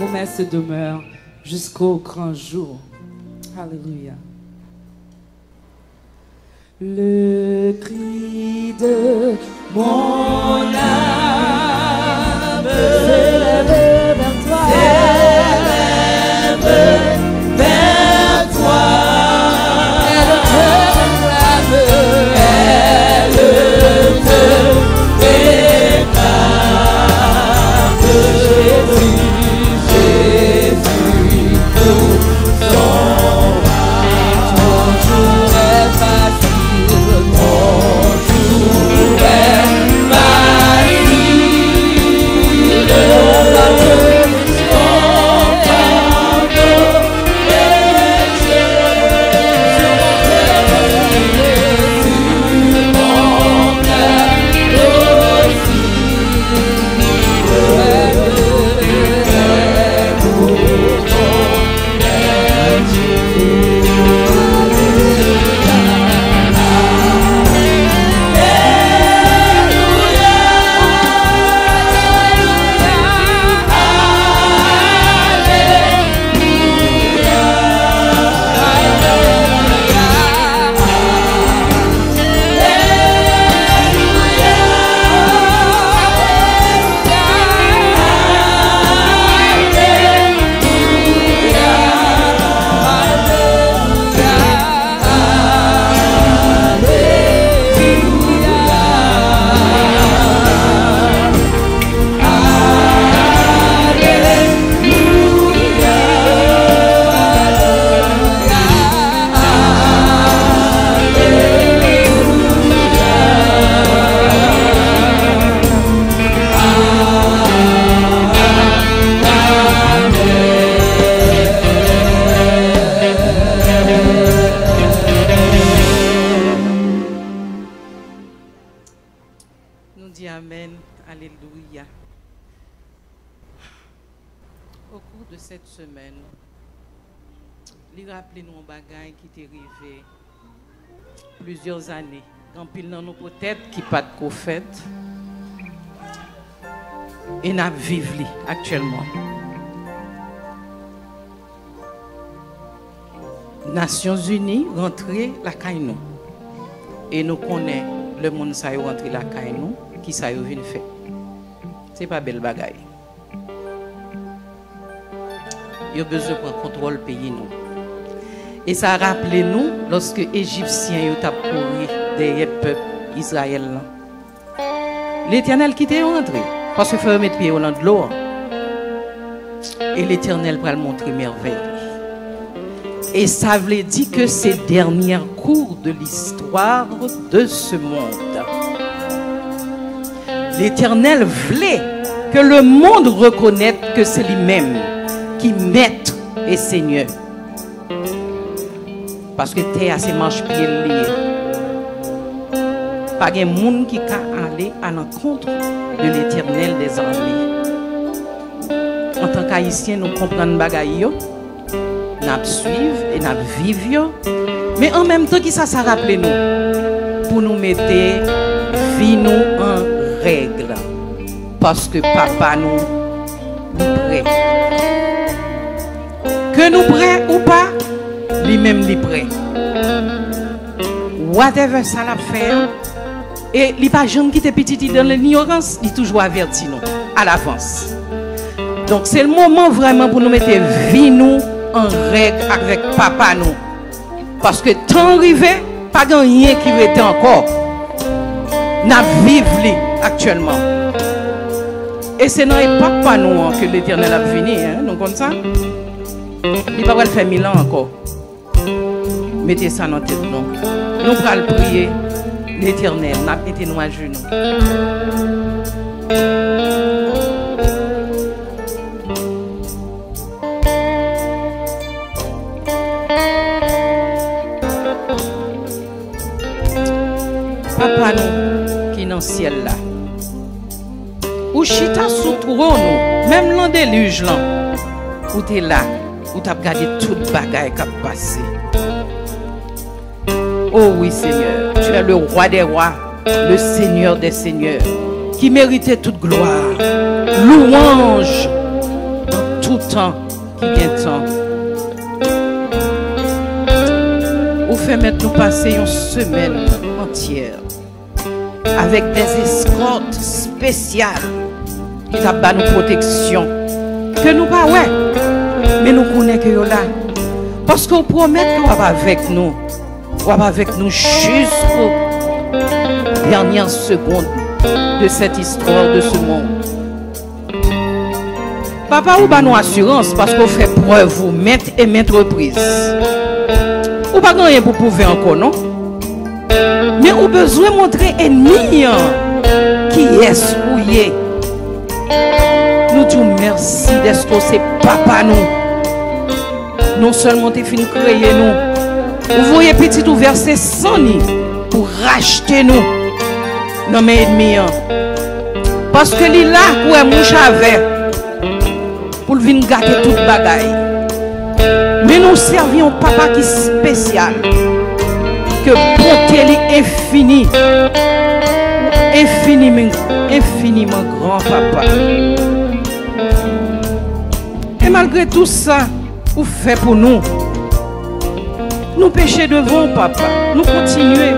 Speaker 6: promesse demeure jusqu'au grand jour. Alléluia. Le cri de mon âme s'élève vers toi. S'élève vers toi. Elle te réclame. Elle te réclame. Jésus, nous sommes ton jour est facile, ton jour est facile.
Speaker 2: Rappelez-nous un bagage qui t'est arrivé plusieurs années. Quand pile dans nos peut-être qui pas de fait et n'a vivre actuellement. Nations Unies rentrer la caille nous et nous connaît le monde ça y rentrer la caille nous qui ça y vient faire. C'est pas belle bagaille. Il y a besoin de prendre contrôle pays nous. Et ça rappelé nous lorsque les Égyptiens ont couru derrière le peuple Israël. L'Éternel qui était rentré parce qu'il faut mettre pied au de l'eau. Et l'Éternel va le montrer merveille. Et ça veut dire que ces derniers cours de l'histoire de ce monde, l'Éternel voulait que le monde reconnaisse que c'est lui-même qui maître et Seigneur. Parce que terre c'est marche pied lié. Pas de monde qui peut aller à l'encontre de l'Éternel des armées. En tant qu'Haïtiens, nous comprenons bagaille, nous suivons et nous vivons. Mais en même temps, qui ça rappelle nous pour nous mettre vie nous en règle. Parce que papa nous prêt. Que nous prêts ou pas, lui-même lui prêt. Whatever ça l'a fait, et il pas jamais qui était petit dans l'ignorance, il toujours averti nous à l'avance. Donc c'est le moment vraiment pour nous mettre vie nous en règle avec papa nous. Parce que temps arrivé, pas de rien qui était encore. N'a vivre actuellement. Et c'est dans l'époque pas nous que l'Éternel a fini, nous comme ça. Il va pas faire 1000 ans encore. Mettez ça dans tête nous. Nous allons prier l'Éternel, mettez-nous à genoux. Papa nous qui est dans le ciel là. Ou chita sous trône nous, même dans le déluge là. Où tu es là, où tu as regardé toute bagaille qui a passé. Oh oui Seigneur, tu es le roi des rois, le Seigneur des seigneurs, qui méritait toute gloire, louange dans tout temps qui gagne temps. Ou fait mettre nous passer une semaine entière avec des escortes spéciales qui t'a ba nous protection. Que nous pas ouais, mais nous connaissons que là. Parce qu'on promet que va avec nous. On va avec nous jusqu'aux dernières secondes de cette histoire de ce monde. Papa, ou pas nous assurance parce qu'on fait preuve vous maintes et maintes reprises. Ou pas rien pour prouver encore, non? Mais on besoin de montrer ennemi qui est souillé. Nous disons merci d'être que c'est papa nous. Non seulement tu finis de créer nous. Vous voyez petit verset sans ni pour racheter nous. Non mais ennemi. Parce que lui là où est mouche avec pour venir gâter toute bagaille. Mais nous servons papa qui est spécial. Que bonté est infinie. Infiniment grand papa. Et malgré tout ça, vous faites pour nous. Nous péchons devant papa. Nous continuons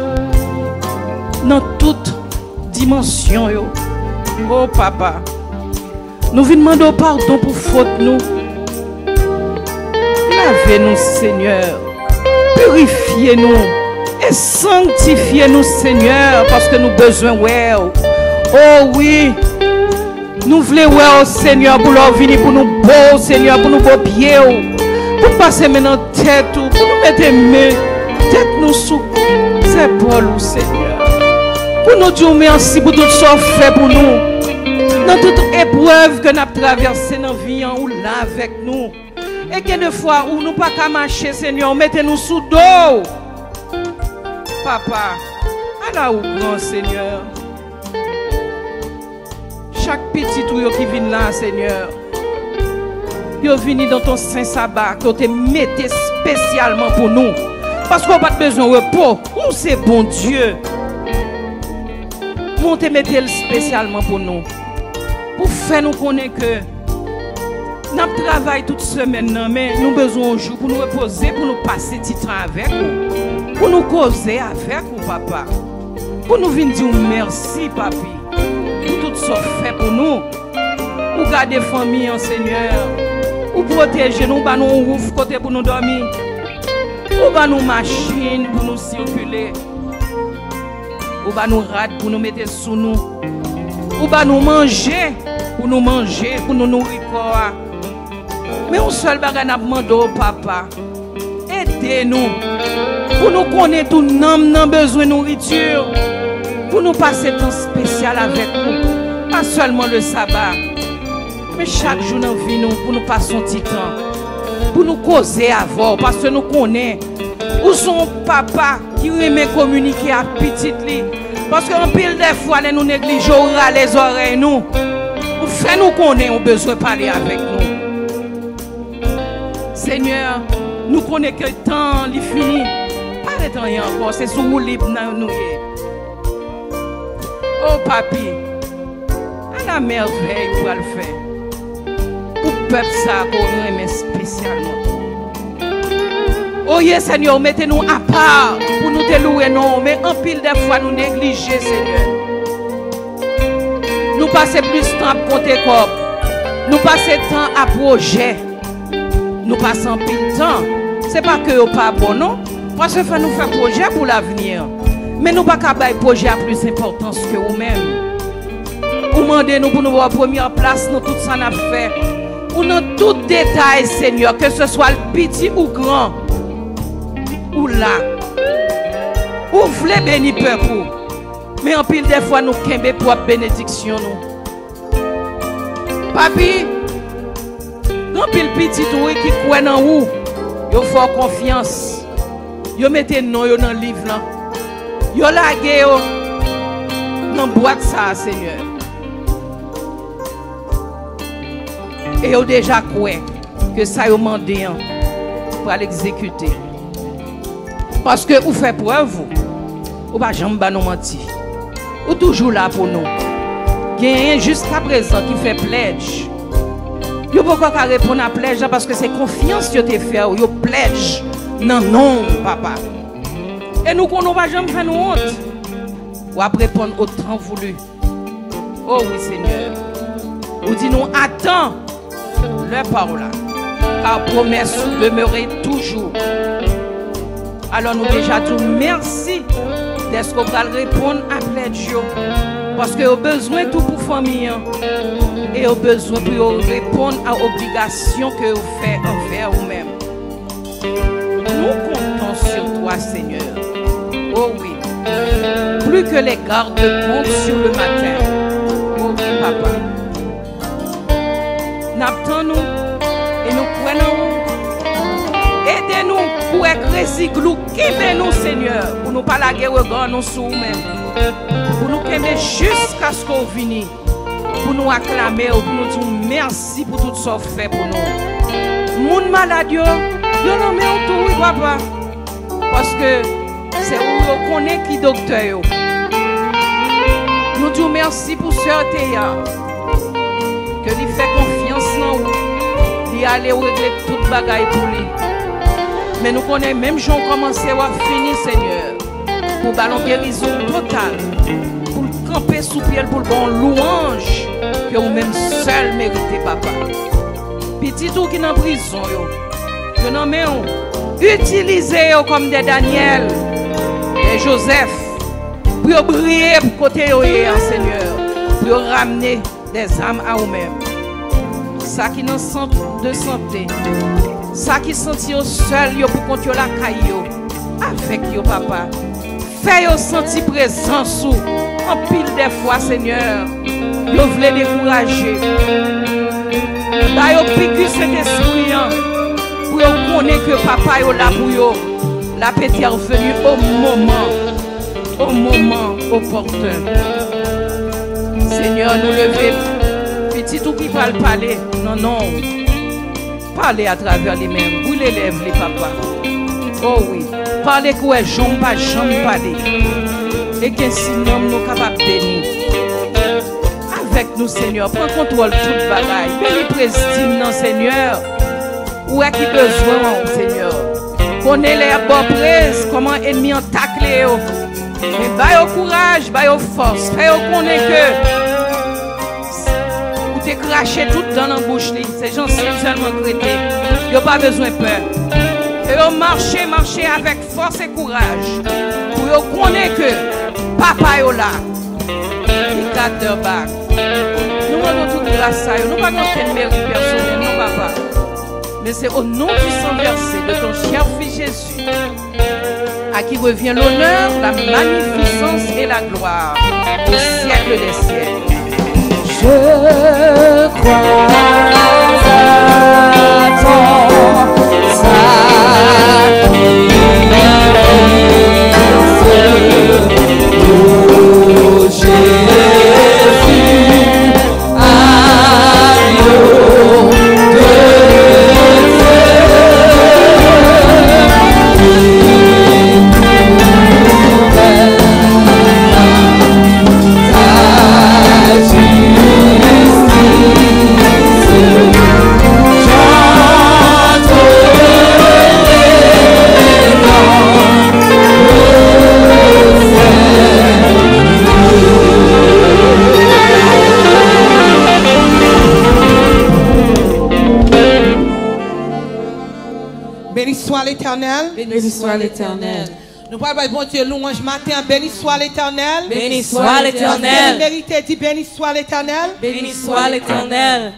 Speaker 2: dans toute dimension. Oh papa. Nous vous demandons pardon pour faute nous. Lavez-nous Seigneur. Purifiez-nous. Et sanctifiez-nous Seigneur. Parce que nous avons besoin. Oh oui. Nous voulons au Seigneur pour leur venir pour nous beaux Seigneur, pour nous beaux pieds, pour passer maintenant tête, pour nous mettre main, tête nous sous ses épaules, Seigneur. Pour nous dire merci pour tout ce que fait pour nous. Dans toute épreuve que nous avons traversée dans la vie, ou là avec nous. Et que des fois où nous pas qu'à marcher, Seigneur, mettez-nous sous dos. Papa, Allah ou grand Seigneur. Chaque petit tuyau qui vient là, Seigneur, il vient dans ton saint sabbat que tu mets spécialement pour nous. Parce qu'on n'a pas besoin de repos. Où c'est bon Dieu? Nous te mettez spécialement pour nous. Pour faire nous connaître que nous travaillons toute semaine, mais nous avons besoin de jour pour nous reposer, pour nous passer du temps avec vous. Pour nous causer avec vous, papa. Pour nous venir dire merci, papi. Tout ce fait pour nous, pour garder la famille, Seigneur, pour protéger nous, pour nous ouvrir côté pour nous dormir, pour nous machines pour nous circuler, pour nous rad pour nous mettre sous nous, pour nous manger, pour nous nourrir corps. Mais un seul bagage n'a demandé, papa, aidez-nous, pour nous connaître tout nous avons besoin de nourriture, pour nous passer temps spécial avec nous. Pas seulement le sabbat, mais chaque jour dans la vie, pour nous passer un petit temps, pour nous causer avant, parce que nous connaissons où sont papa qui aime communiquer à petite li. Parce qu'en pile des fois, nous négligeons les oreilles, nous fait nous connaître, on besoin de parler avec nous. Seigneur, nous connaissons que le temps est fini. Pas le temps encore, c'est sous nous libre nous. Oh papi. La merveille pour le faire. Pour le peuple, ça, qu'on aime spécialement. Oh yes, Seigneur, mettez-nous à part pour nous te louer, non. Mais en pile des fois, nous négliger, Seigneur. Nous passons plus de temps à compter comme. Nous passons temps à projet. Nous passons pile de temps. Ce n'est pas que nous pas bon, non. Parce que nous faisons projet pour l'avenir. Mais nous ne pouvons pas faire projet à plus d'importance que nous-mêmes. Vous demandez-nous pour nous avoir première place dans tout ça qu'on a fait. Ou dans tout détail, Seigneur, que ce soit le petit ou grand. Ou là. Ou voulez bénir peuple. Mais en pile des fois, nous kembe pour bénédiction. Papi, en pile petit qui croit dans vous, vous faites confiance. Vous mettez non dans le livre. Vous laguez dans la boîte ça, Seigneur. Et vous déjà croyez que ça vous demandé pour l'exécuter. Parce que vous faites preuve, vous ne jamais nous mentir. Vous toujours là pour nous. Il y a jusqu'à présent qui fait pledge. Yo pas qu'à répondre à pledge parce que c'est confiance que tu fait. Yo pledge. Non, papa. Et nous qu'on va jamais faire nous honte. Ou après répondre au temps voulu. Oh oui, Seigneur. Ou dit nous attends leur parole. Car promesse demeurer toujours. Alors nous déjà tout merci d'être qu'on va répondre à pledge. Parce que vous avez besoin de tout pour la famille. Et vous avez besoin pour répondre à l'obligation que vous faites envers vous-même. Nous comptons sur toi, Seigneur. Oh oui. Plus que les gardes comptent sur le matin. Oh oui, papa. N'attendons et nous prenons. Aidez-nous pour être résiglous. Quittez-nous, Seigneur. Pour nous pas la guerre nous sur nous-mêmes. Pour nous aimer jusqu'à ce qu'on vienne. Pour nous acclamer, pour nous dire merci pour tout ce qu'on fait pour nous. Moun malade, yo non mais autour, papa. Parce que c'est où on connaît qui docteur. Nous disons merci pour Sœur Théa. Que lui fait confiance en nous. Il allait régler toute bagaille pour lui. Mais nous connaissons même gens commencé à finir, Seigneur. Pour ballon guérison totale. Pour camper sous pied pour le bon louange. Que vous-même seul méritez, papa. Petit tout qui est en prison, yo non mais utilisez-yo comme des Daniel, des Joseph, pour briller pour côté yo, Seigneur, pour ramener des âmes à vous-même. Ça qui nous sent de santé, ça qui sentit au seul yo pour contrôler la caillou, avec yo papa. Fais-yo sentir présence sous, en pile des fois, Seigneur. Yo voulez décourager. D'ailleurs, pique cet esprit pour connaître que papa est là pour eux. La petite est revenue au moment opportun. Seigneur, nous levons. Petit tout qui va le parler. Non. Parlez à travers les mêmes. Vous les lèvres, les papas. Oh oui. Parlez que ouais, j'en pas parler. Et que sinon, nous sommes capables de bénir. Avec nous, Seigneur, prends contrôle de toute bagaille. Bénis président, non, Seigneur. Où est-ce qu'il a besoin, Seigneur? Connais les bonnes prises, comment ennemi en tacler. Mais baille au courage, baille au force. Fais-le connaître que vous t'es craché tout dans la bouche. Ces gens sont seulement traités. Ils n'ont pas besoin de peur. Et marcher avec force et courage. Pour connaître que papa est là. Il garde leur bac. Nous demandons toute grâce à eux. Nous ne pas de mérite personnel, non, papa. Mais c'est au nom du sang versé de ton cher fils Jésus, à qui revient l'honneur, la magnificence et la gloire au siècle des siècles.
Speaker 6: Je crois à ton sacrifice.
Speaker 1: Béni soit l'Éternel. Nous parlons bon Dieu, louange matin. Béni soit l'Éternel.
Speaker 6: Béni soit l'Éternel.
Speaker 1: Vérité dit béni soit l'Éternel.
Speaker 6: Béni soit l'Éternel.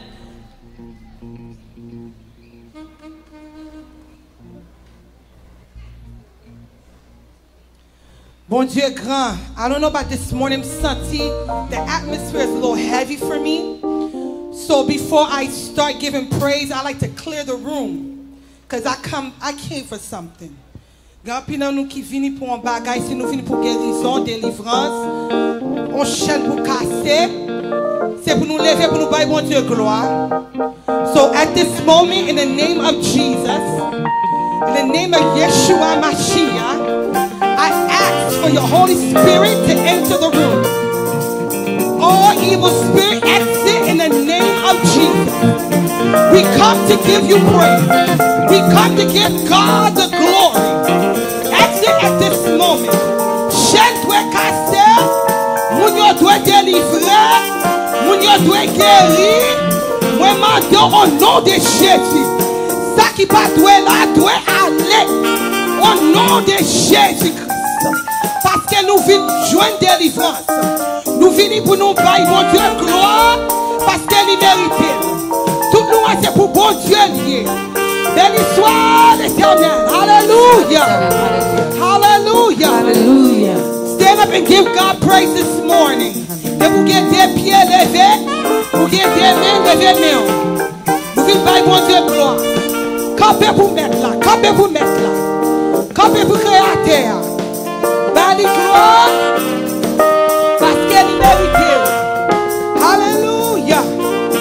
Speaker 1: Bon Dieu grand. I don't know about this morning, Santi. The atmosphere is a little heavy for me. So before I start giving praise, I like to clear the room. Because I came for something. Quand nous qui venons pour un bagage, si nous venons pour guérison, délivrance, on chaîne pour casser, c'est pour nous lever, pour nous bailler bon Dieu gloire. So at this moment, in the name of Jesus, in the name of Yeshua Mashiach, I ask for your Holy Spirit to enter the room. All evil spirit exit in the name of
Speaker 9: of Jesus. We come to give you praise. We come to give God the glory. At this moment, chaîne doit casser, moun yo doit délivrer, moun yo doit guérir. Moi, mando au nom de Jésus. Ça qui pas doit là doit aller au nom de Jésus Christ. Parce que nous venons joindre délivrance. Nous venons pour nous bailler mon Dieu gloire parce qu'elle est méritée. Tout le monde c'est pour bon Dieu lié. Béni soit l'Éternel. Alléluia. Hallelujah.
Speaker 6: Hallelujah.
Speaker 9: Stand up and give God praise this morning. Et vous avez des pieds levés, vous avez des mains levées. Vous avez fait bon Dieu gloire. Campez pour mettre là, campez pour mettre là. Campez pour créer à terre. Bali gloire parce qu'elle est méritée. Hallelujah.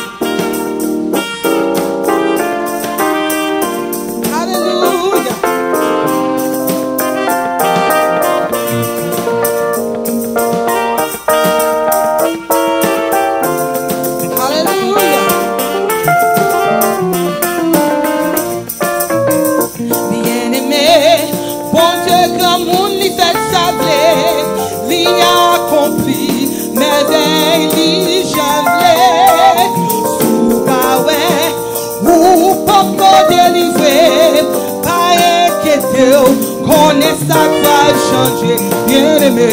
Speaker 9: Hallelujah. Merveille, j'aimerais sous Baoué ou pour délivrer, pas inquiéter, connaît ça va changer. Bien-aimé,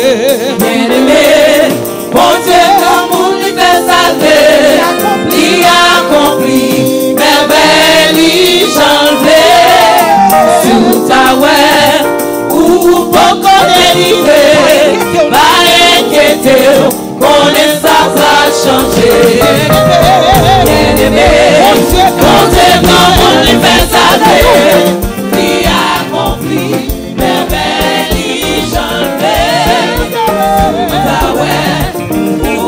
Speaker 10: bon Dieu, l'amour lui fait salver, il accompli, merveille, j'aimerais sous Baoué ou pour délivrer, pas inquiéter. Connaît ça va changer. Bien-aimé, mon Dieu, comme on lui fait salver, il accompli, merveille, j'en vais.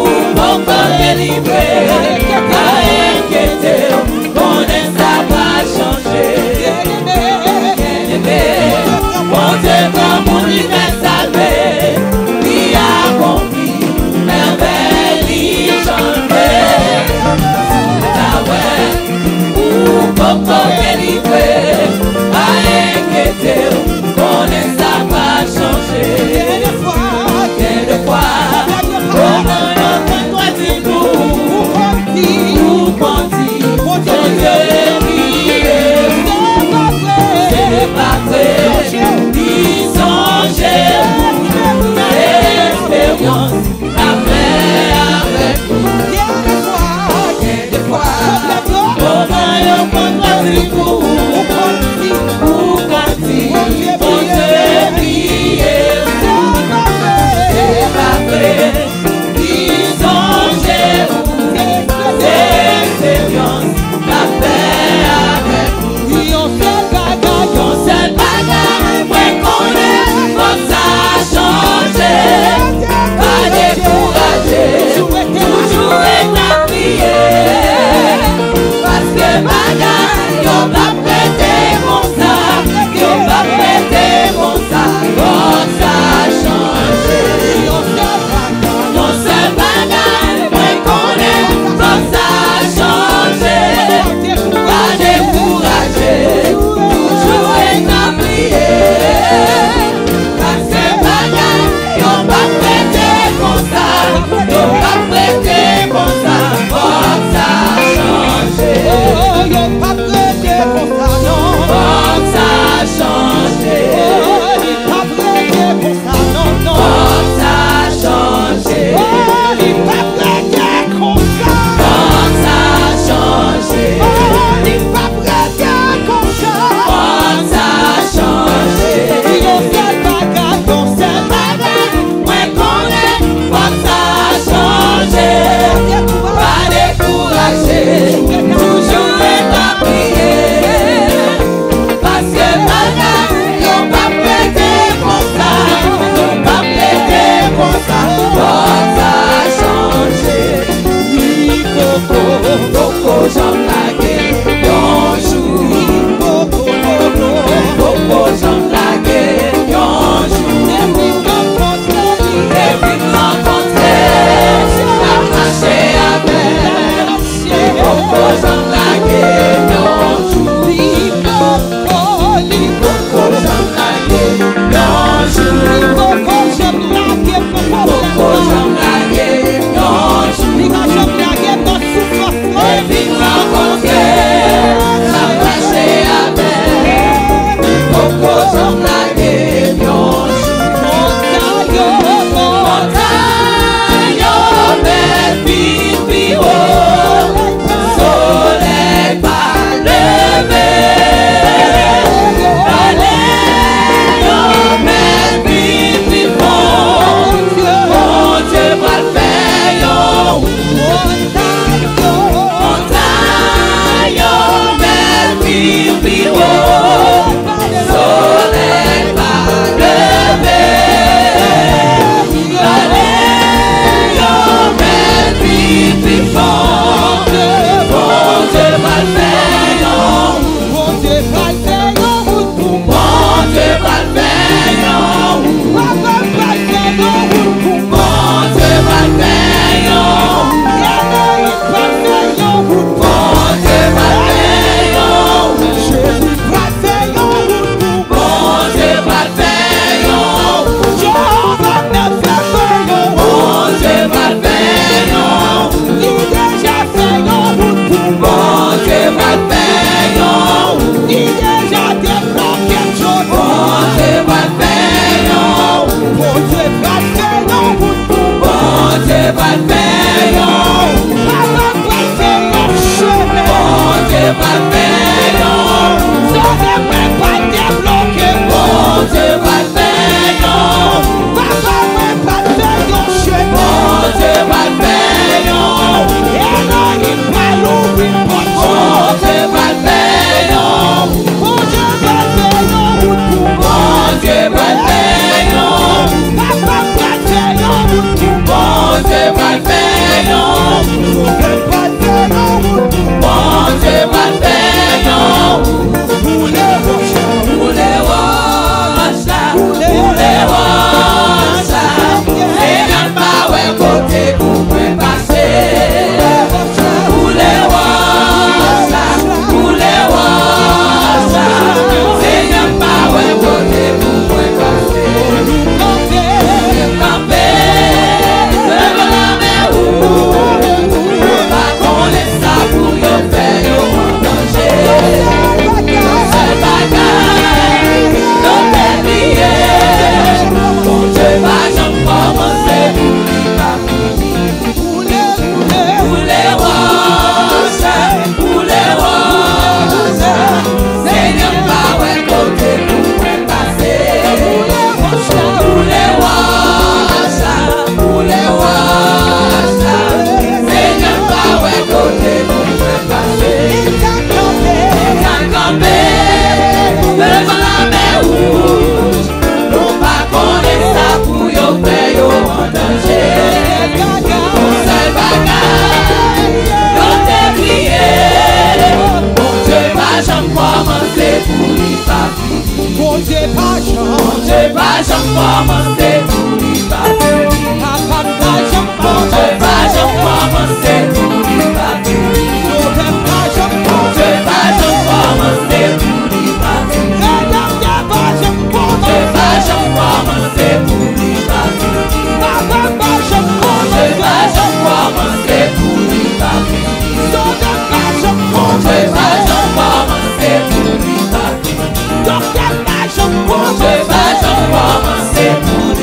Speaker 10: commencer pour lui pas fini. Bon Dieu va jamais commencer pour lui pas fini. Bon Dieu va jamais commencer pour lui pas fini. Bon Dieu va jamais commencer pour lui pas fini. Bon Dieu va jamais commencer pour lui pas fini. Bon Dieu va jamais commencer pour lui pas fini. Bon Dieu va jamais commencer pour lui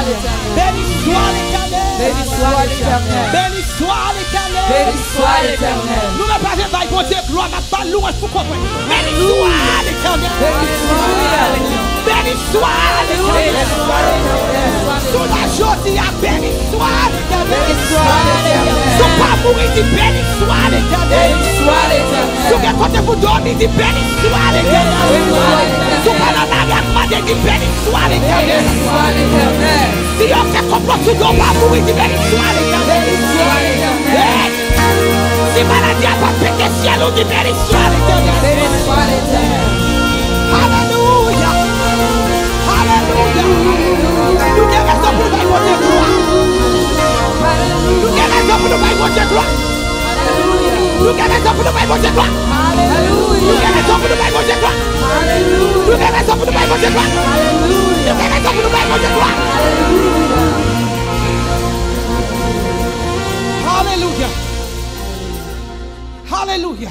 Speaker 9: Béni soit l'Éternel.
Speaker 6: Béni soit l'Éternel.
Speaker 9: Béni soit l'Éternel.
Speaker 6: Béni soit l'Éternel.
Speaker 9: Nous ne pas faire bon Dieu gloire, n'a pas louange pour comprendre. Béni soit l'Éternel.
Speaker 6: Béni soit l'Éternel.
Speaker 9: Béni soit l'Éternel. Sous la joie, béni soit l'Éternel.
Speaker 6: Béni soit l'Éternel.
Speaker 9: Sous pas mourir, dit béni soit l'Éternel.
Speaker 6: Béni soit l'Éternel.
Speaker 9: Sous quel côté vous dormez, dit béni soit l'Éternel. Sous pas la navire, dit béni soit l'Éternel.
Speaker 6: Béni soit l'Éternel.
Speaker 9: Si on fait complot, tu dois pas mourir, dit béni soit l'Éternel.
Speaker 6: Béni soit l'Éternel.
Speaker 9: Si maladie n'a pas pété ciel, on dit béni soit l'Éternel.
Speaker 6: Béni soit l'Éternel.
Speaker 9: Alléluia. Alléluia. Nous avons raison pour nous faire votre gloire. Nous avons raison pour nous faire votre gloire. Nous avons raison pour nous faire votre gloire. Nous avons raison pour nous faire votre gloire. Nous avons raison pour nous faire votre gloire. Nous avons raison pour nous faire votre gloire. Alléluia. Alléluia.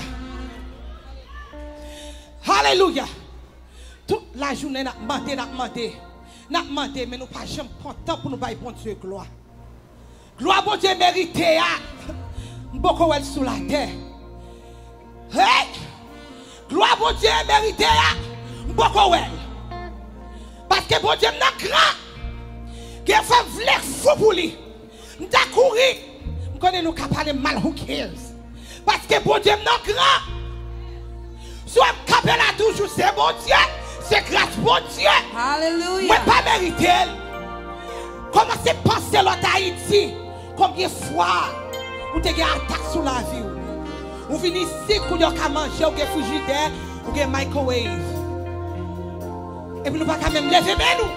Speaker 9: Alléluia. Toute la journée, nous avons demandé, mais nous pas jamais prendre temps pour nous faire bon Dieu gloire. Gloire bon Dieu mérité, beaucoup elle sous la terre. Hey! Gloire bon Dieu mérité, beaucoup elle. Parce que bon Dieu n'a grand, qui a fait v'lek fou pour lui. Nous avons couru, nous connaissons nous capables de mal, who cares? Parce que bon Dieu n'a grand. Soit capable à toujours, c'est bon Dieu. C'est grâce bon Dieu.
Speaker 6: Alléluia.
Speaker 9: Moi pas mérité. Comment c'est penser l'autre Haïti? Combien de fois vous avez une attaque sur la vie? Vous venez ici pour vous manger, vous avez frigidaire, vous avez microwave. Et puis nous ne pouvons pas même lever nous.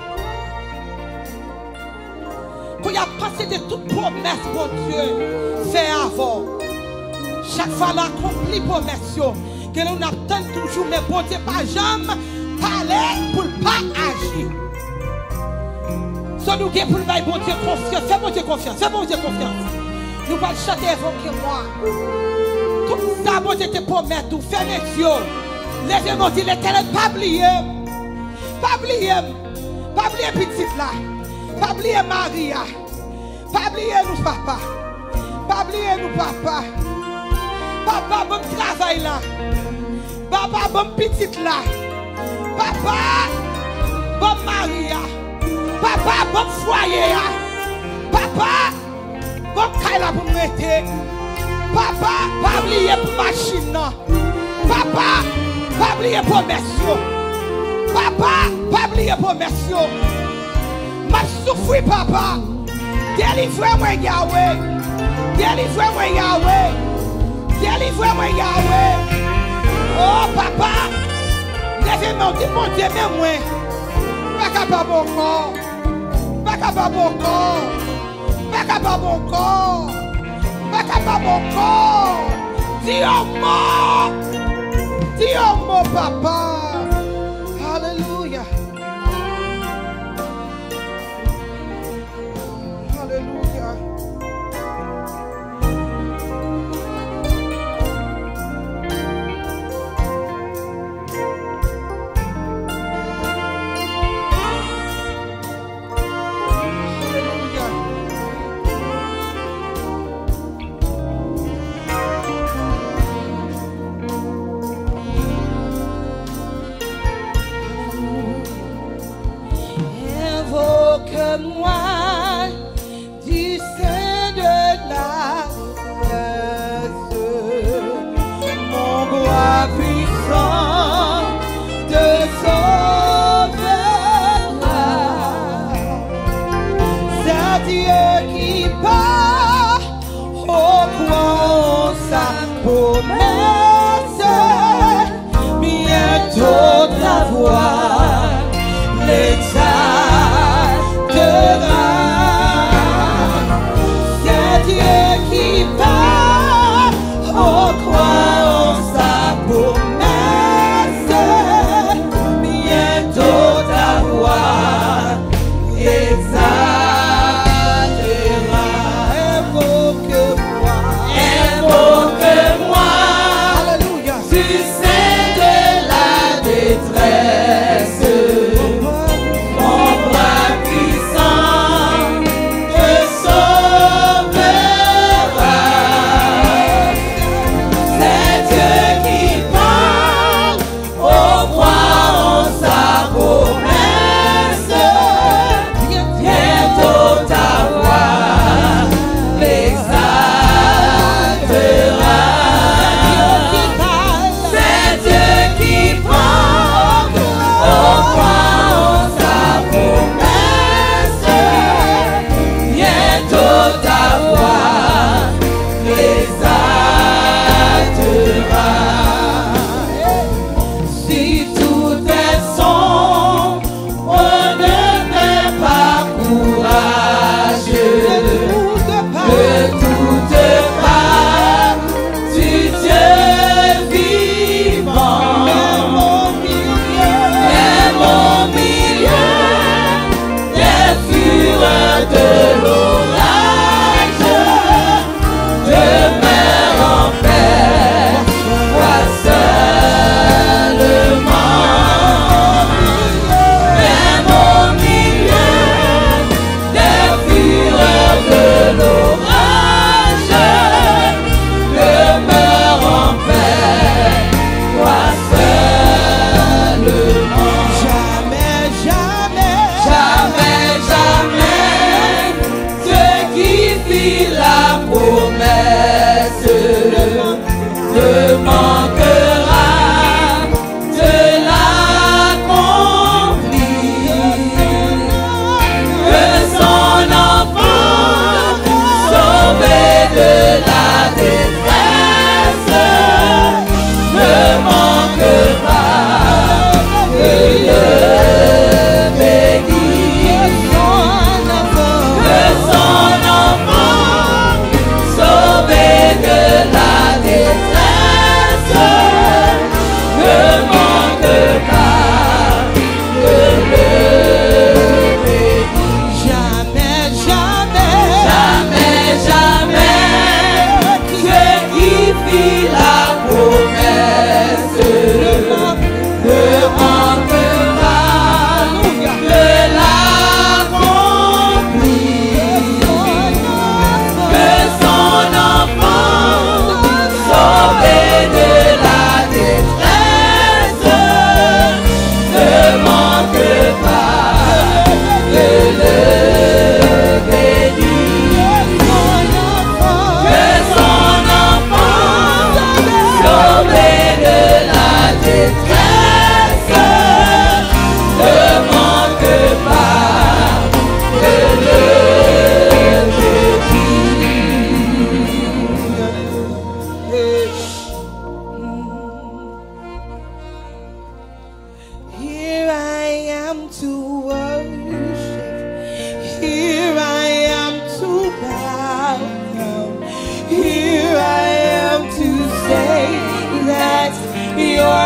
Speaker 9: Pour y penser de toute promesse bon Dieu fait avant. Chaque fois nous accomplit promesse que nous attendons toujours, mais bon Dieu pas jamais parler pour ne pas agir. Si nous avons pour le bon Dieu confiance, fais bon Dieu confiance, fais bon Dieu confiance. Nous allons chanter évoquez-moi. Tout ça, bon Dieu te promet, tout fait mes yeux. Lèvez-moi, dit l'Éternel, pas oublier. Pas oublier. Pas oublier petite là. Pas oublier Maria. Pas oublier nous papa. Pas oublier nous papa. Papa, bon travail là. Papa, bon petite là. Papa, bon Maria. Papa, bon foyer. Papa, bon caille pour me mettre. Papa, pas oublier pour machine. Papa, pas oublier pour merci. Papa, pas oublier pour merci. Ma souffrir, papa. Délivrez-moi, Yahweh. Délivrez-moi, Yahweh. Délivrez-moi, Yahweh. Oh, papa. Lèvez-moi, dis mon Dieu, même moi. Pas capable mon corps. Pas capable mon corps. Pas capable mon corps. Pas capable mon corps. Dis un mot. Dis un mot, papa. Alléluia. Alléluia. Invoque-moi du sein de la grâce, mon bras puissant de sauveur. C'est Dieu qui part au coin sa promesse, bientôt ta voix l'exaltera. C'est Dieu qui part au croire sa promesse, bientôt ta voix exaltera.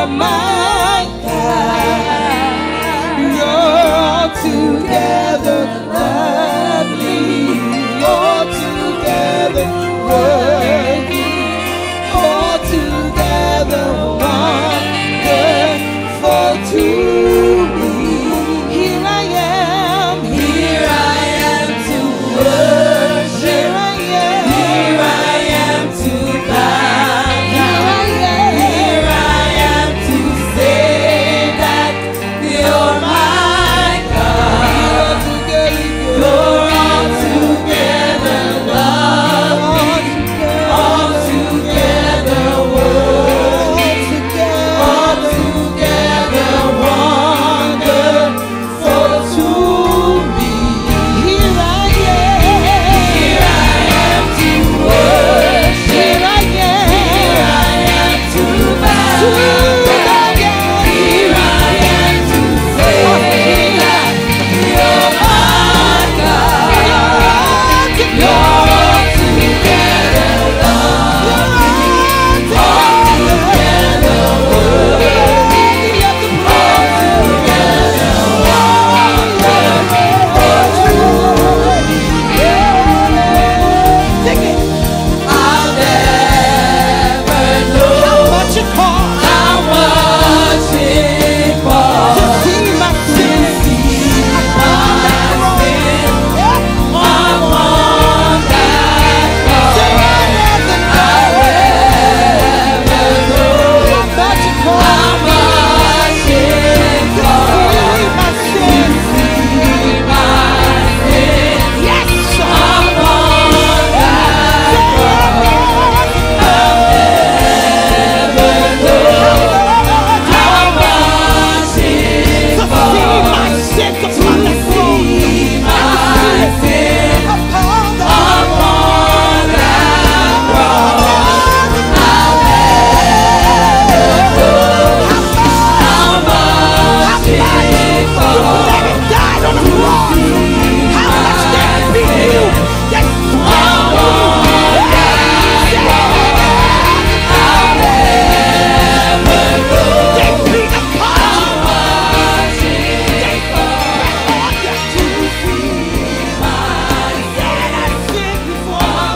Speaker 9: You're my God. You're altogether lovely, altogether worthy, altogether wonderful to me. Here I am to worship. Here I am to bow. Here I am to say that you're my God. You're altogether lovely, altogether worthy, altogether wonderful to me. Here I am to worship. Here I am to bow. Here I am to say that you're my God. You're altogether lovely, altogether worthy, altogether wonderful. Sing it. I'll never know how much it costs. How much it costs to see my sin, upon that cross. I'll never know how much it costs. How much it costs to see my sin. Yes, upon that cross. I'll never know how much it costs to see my sin upon the cross. Upon that cross. I'll never know how much it costs. Let it die on the cross. How much that beat you? That they beat upon you. They on you to see my sin. I sinned before.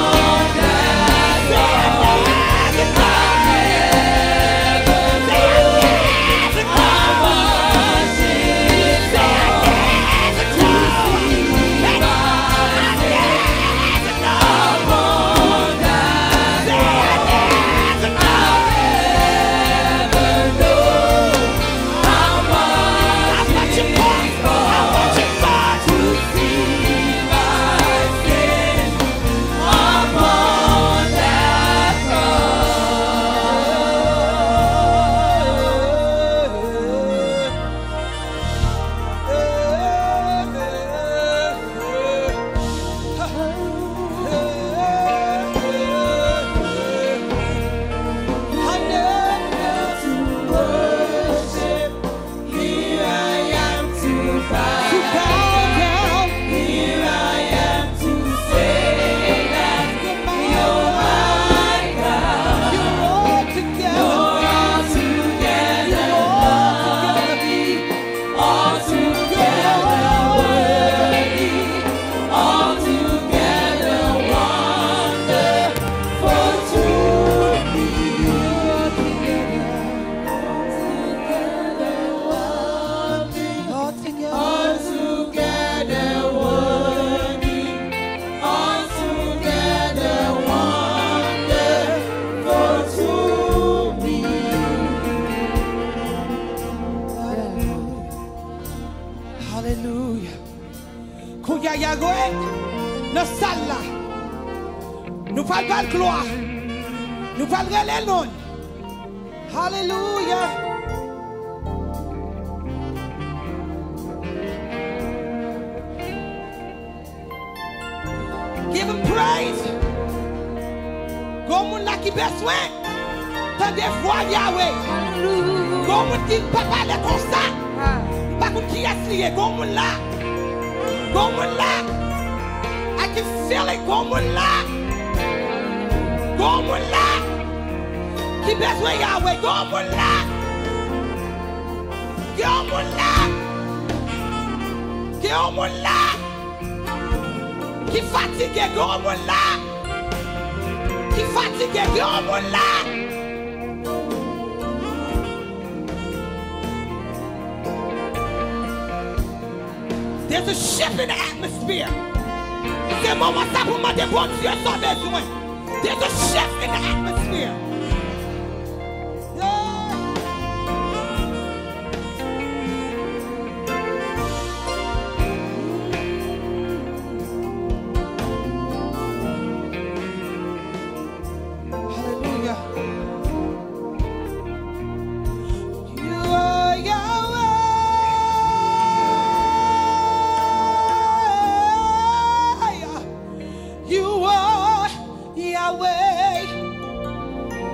Speaker 9: Hallelujah. Kouya Yagwe, nos salles là. Nous parlons pas de gloire. Nous parlons de les noms. Hallelujah. Give him praise. Comme on a qui besoin. Tant des fois Yahweh. Comme on dit pas parler comme ça. Pas comme qui a crié comme on là. Comme on là. I can feel it comme on là. Comme on là. Qui besoin Yahweh? Go mon là. Go mon là. Go mon là. Qui fatigué? Go mon là. Qui fatigué? Go mon là. There's a shift in the atmosphere. C'est un moment ça pour demander bon Dieu son besoin. There's a shift in the atmosphere.
Speaker 1: Hallelujah.
Speaker 9: You are Yahweh. You are Yahweh.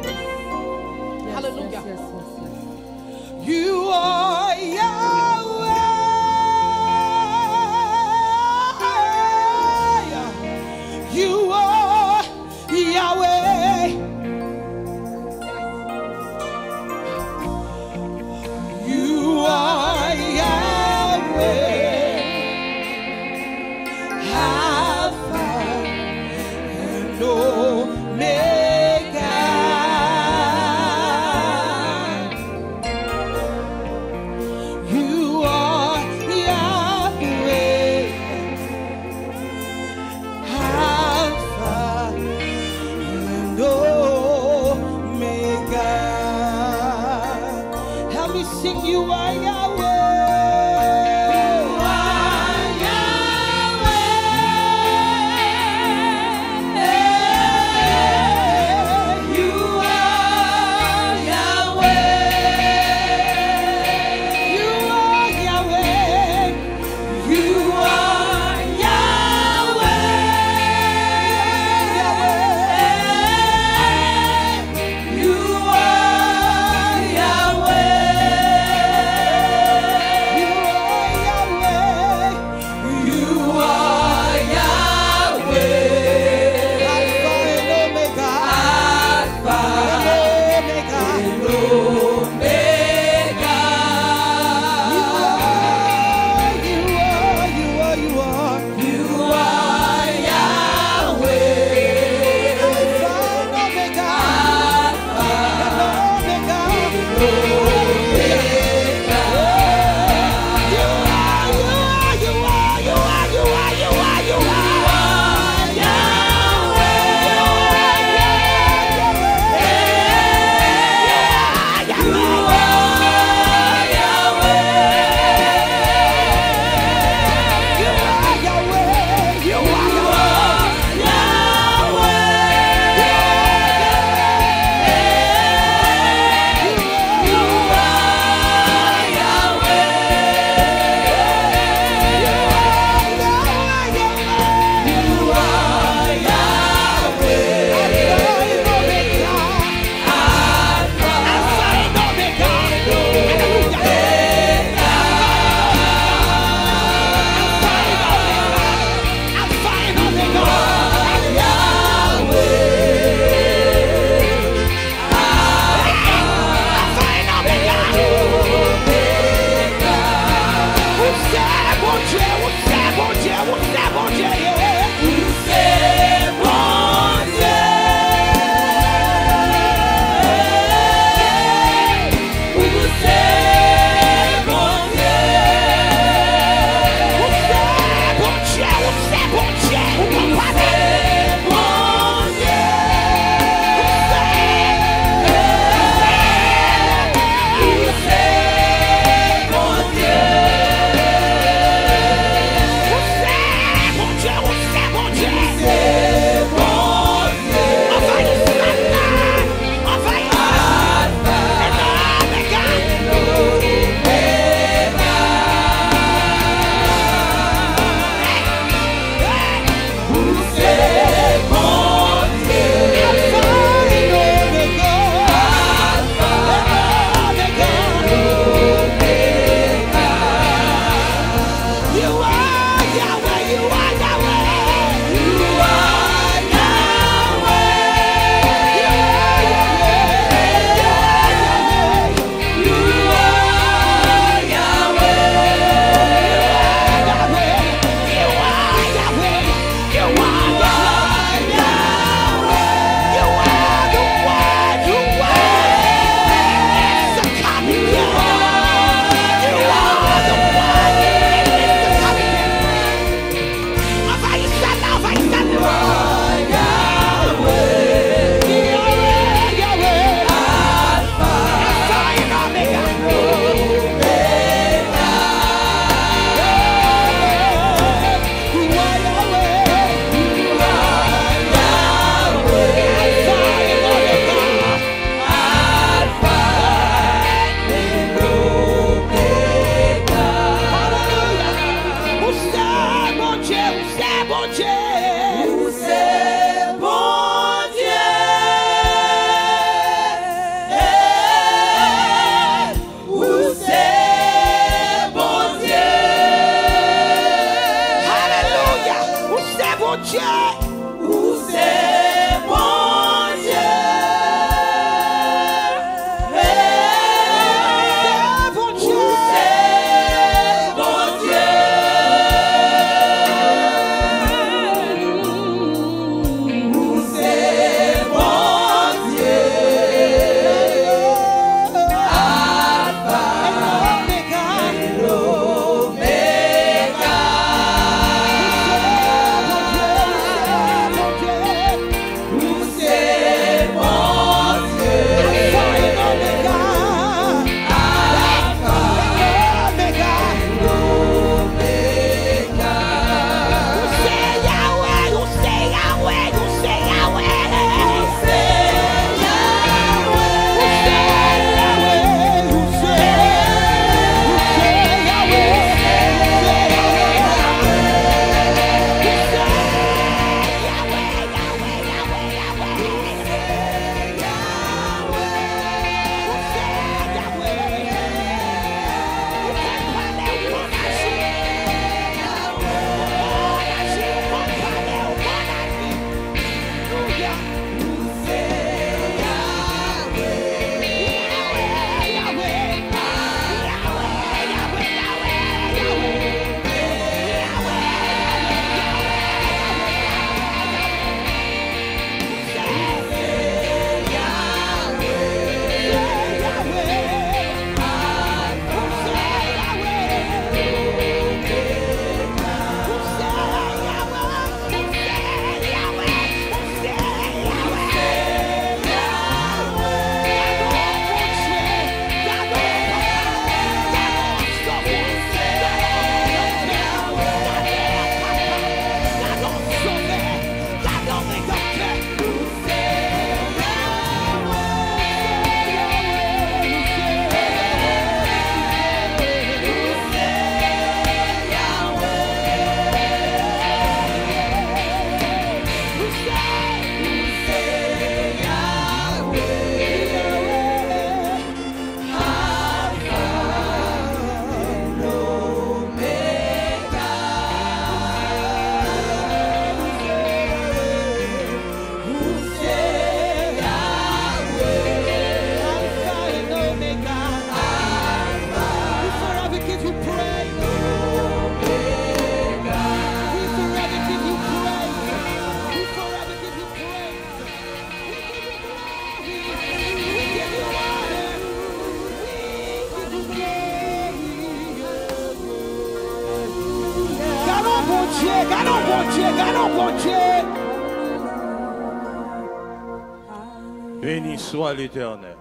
Speaker 3: Béni soit l'Éternel.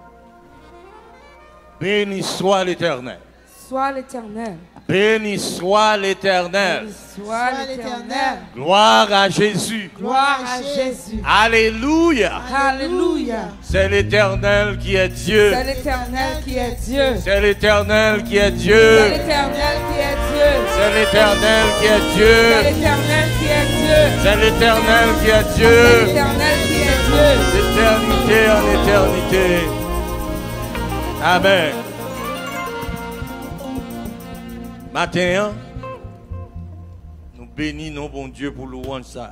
Speaker 3: Béni soit l'Éternel.
Speaker 6: Sois l'Éternel.
Speaker 3: Béni soit l'Éternel.
Speaker 6: Sois l'Éternel.
Speaker 3: Gloire à Jésus.
Speaker 6: Gloire à Jésus.
Speaker 3: Alléluia.
Speaker 6: Alléluia.
Speaker 3: C'est l'Éternel qui est Dieu.
Speaker 6: C'est l'Éternel qui est Dieu.
Speaker 3: C'est l'Éternel qui est Dieu.
Speaker 6: C'est l'Éternel qui est Dieu.
Speaker 3: C'est l'Éternel qui est Dieu.
Speaker 6: C'est l'Éternel qui est Dieu.
Speaker 3: C'est l'Éternel qui est
Speaker 6: C'est
Speaker 3: Dieu.
Speaker 6: l'Éternel qui est Dieu.
Speaker 3: D'éternité en éternité. Amen. Matin, nous bénissons bon Dieu pour louange ça.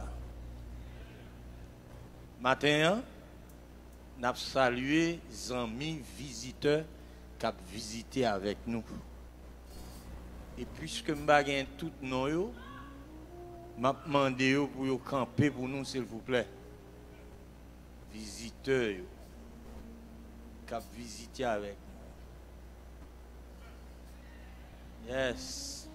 Speaker 3: Matin, nous avons salué les amis visiteurs qui ont visité avec nous. Et puisque nous avons tout nous, je vais demander pour camper pour nous, s'il vous plaît. Visiteurs qui ont visité avec nous. Yes.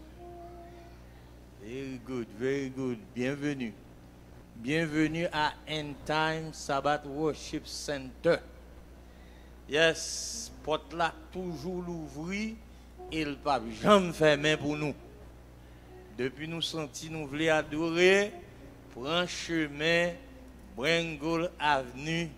Speaker 3: Very good, very good. Bienvenue. Bienvenue à End Time Sabbath Worship Center. Yes, porte là toujours l'ouvrir et le pape jamais fermé pour nous. Depuis nous sentis nous voulons adorer, prends chemin Bringle Avenue,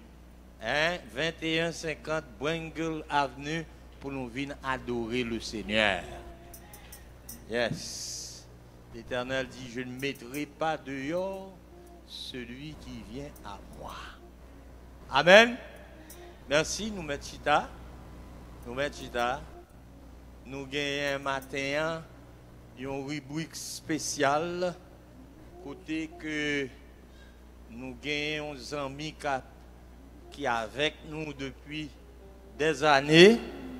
Speaker 3: 2150 Bringle Avenue pour nous venir adorer le Seigneur. Yes. L'Éternel dit, je ne mettrai pas dehors celui qui vient à moi. Amen. Merci, nous mettons chita. Nous mettons chita. Nous gagnons un matin une rubrique spéciale côté que nous gagnons des amis qui avec nous depuis des années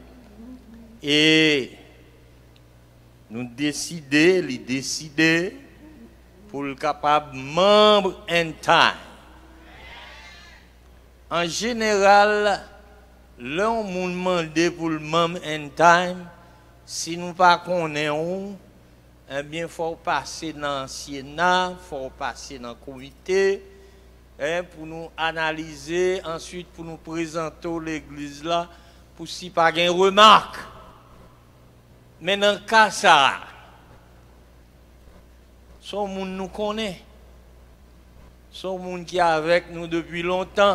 Speaker 3: et nous décider pour le capable membre End Time. En général, l'on nous demande pour le membre End Time, si nous pas connaissons, eh bien, il faut passer dans l'anciennat, il faut passer dans le comité, pour nous analyser, ensuite pour nous présenter l'église là, pour si pas de remarque. Mais dans le cas ça, son monde nous connaît. Son monde qui est avec nous depuis longtemps.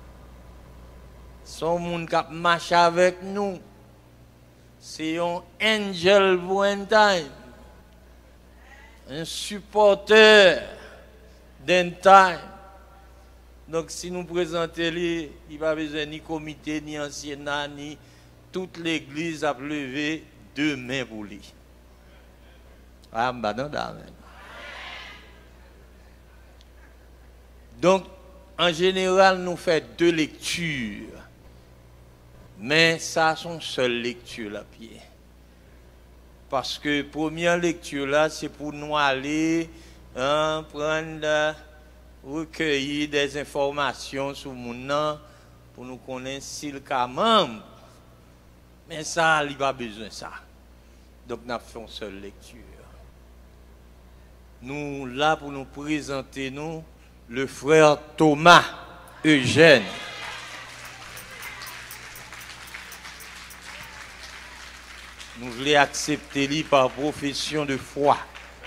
Speaker 3: Son monde qui a marché avec nous. C'est un angel pour un time. Un supporter d'un time. Donc si nous présentons, il n'y a pas besoin ni comité, ni anciennat, ni toute l'église a levé 2 mains pour lui. Amen. Donc, en général, nous faisons 2 lectures. Mais ça, sont seule lecture là, pied. Parce que première lecture là, c'est pour nous aller prendre, recueillir des informations sur mon nom, pour nous connaître si le cas membre. Mais ça, il n'y a pas besoin de ça. Donc, nous avons fait une seule lecture. Nous, là, pour nous présenter, nous, le frère Thomas Eugène. Nous voulons accepter lui par profession de foi.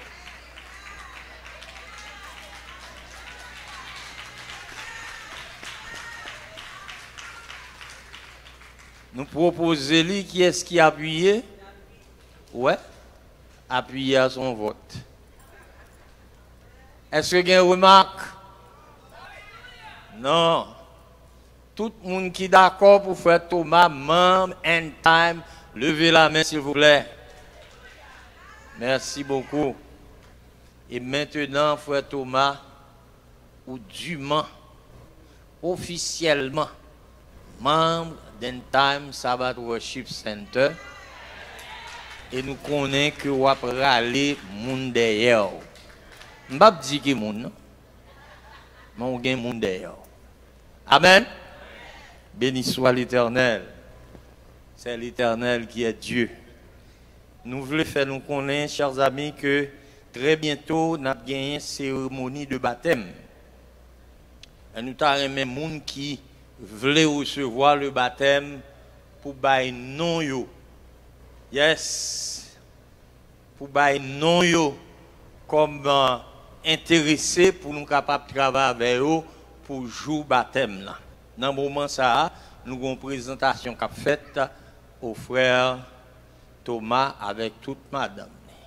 Speaker 3: Nous proposons lui qui est-ce qui a appuyé? Ouais, appuyer à son vote. Est-ce qu'il y a une remarque? Non. Tout le monde qui est d'accord pour faire Thomas, membre, End Time, levez la main s'il vous plaît. Merci beaucoup. Et maintenant, frère Thomas, ou dûment, officiellement, membre d'End Time Sabbath Worship Center, et nous connaissons que vous allez aller monde derrière. Je ne vais pas dire que monde, mais on gagne monde derrière. Amen. Béni soit l'Éternel. C'est l'Éternel qui est Dieu. Nous voulons faire nous connaître, chers amis, que très bientôt, nous avons gagné une cérémonie de baptême. Et nous avons même des gens qui voulaient recevoir le baptême pour bailler non yo. Yes. Pour bailler non yo comme intéressé pour nous capables de travailler avec eux pour jour baptême là. Dans le moment ça, nous avons une présentation qu'a faite au frère Thomas avec toute madame.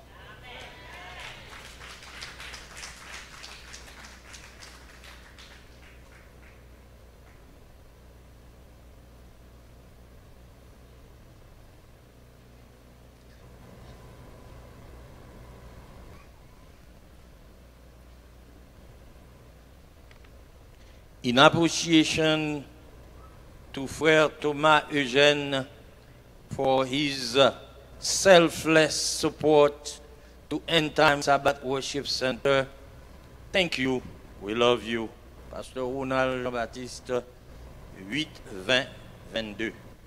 Speaker 3: In appreciation to Frère Thomas Eugène for his selfless support to End Time Sabbath Worship Center. Thank you. We love you. Pasteur Ronald Jean-Baptiste, 8-20-22.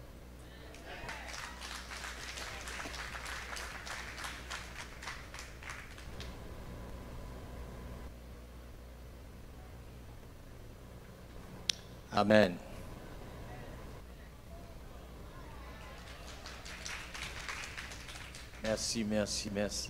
Speaker 3: Amen. Merci, merci, merci.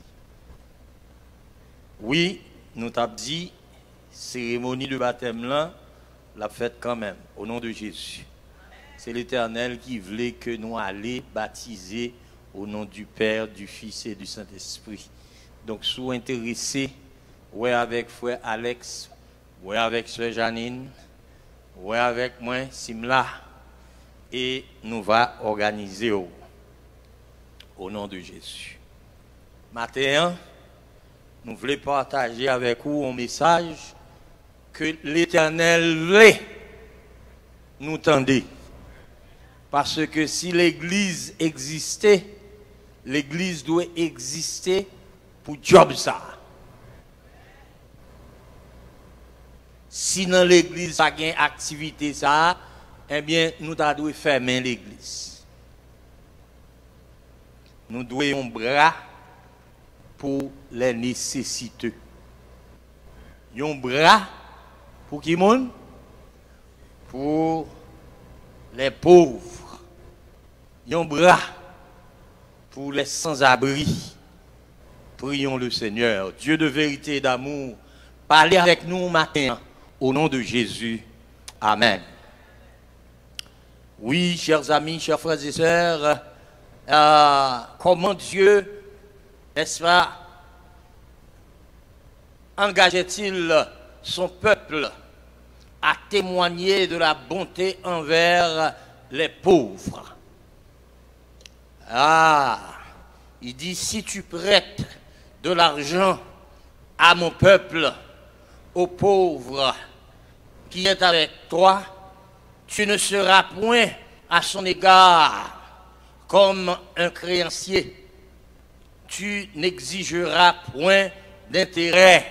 Speaker 3: Oui, nous t'avons dit, cérémonie de baptême là, la fête quand même, au nom de Jésus. C'est l'Éternel qui voulait que nous allions baptiser au nom du Père, du Fils et du Saint-Esprit. Donc, si vous êtes intéressé, ouais avec frère Alex, ouais avec sœur Janine, ouais avec moi, Simla, et nous va organiser au nom de Jésus. Matin, nous voulons partager avec vous un message que l'Éternel nous tendait. Parce que si l'Église existait, l'Église doit exister pour job ça. Si dans l'Église ça gagne activité ça, eh bien nous devons fermer l'Église. Nous devons un bras pour les nécessiteux. Un bras pour qui monde? Pour les pauvres. Un bras pour les sans-abri. Prions le Seigneur, Dieu de vérité et d'amour, parlez avec nous matin, au nom de Jésus. Amen. Oui, chers amis, chers frères et sœurs, comment Dieu, n'est-ce pas, engageait-il son peuple à témoigner de la bonté envers les pauvres? Il dit, si tu prêtes de l'argent à mon peuple, aux pauvres qui est avec toi, tu ne seras point à son égard comme un créancier. Tu n'exigeras point d'intérêt.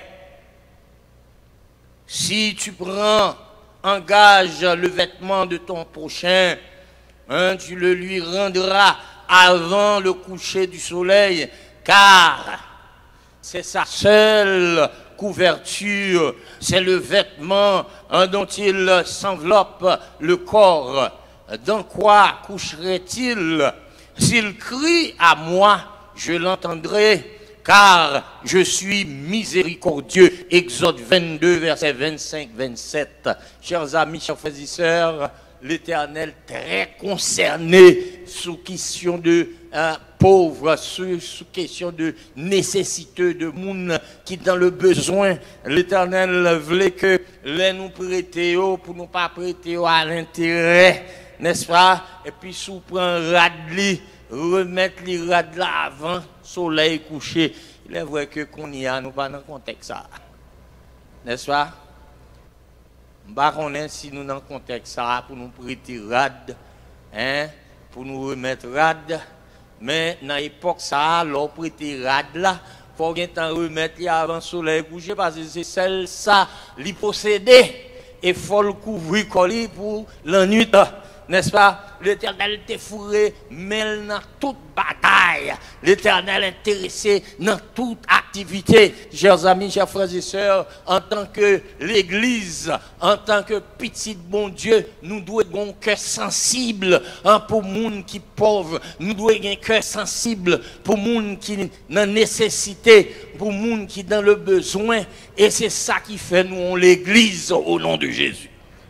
Speaker 3: Si tu prends en gage le vêtement de ton prochain, tu le lui rendras avant le coucher du soleil, car c'est sa seule couverture, c'est le vêtement dont il s'enveloppe le corps. Dans quoi coucherait-il? S'il crie à moi, je l'entendrai, car je suis miséricordieux. Exode 22, versets 25-27. Chers amis, chers frères et sœurs, l'Éternel très concerné sous question de pauvres, sous question de nécessiteux, de monde qui dans le besoin. L'Éternel voulait que les nous prêter pour nous pas prêter à l'intérêt, n'est-ce pas? Et puis sous prendre radli, remettre les rad là avant soleil couché. Il est vrai que qu'on y a, nous pas dans le contexte ça, n'est-ce pas? Je si nous dans le contexte ça pour nous prêter rad, pour nous remettre rad, mais dans l'époque ça, l'on prêter rad là, il faut bien temps remettre avant le soleil couché parce que c'est celle ça, l'y posséder et il faut le couvrir coller pour la nuit, n'est-ce pas? L'Éternel était fourré, mais dans toute bataille. L'Éternel intéressé dans toute activité. Chers amis, chers frères et sœurs, en tant que l'Église, en tant que petit bon Dieu, nous devons avoir un cœur sensible pour les gens qui sont pauvres. Nous devons avoir un cœur sensible pour les gens qui sont dans nécessité, pour les gens qui sont dans le besoin. Et c'est ça qui fait nous l'Église au nom de Jésus.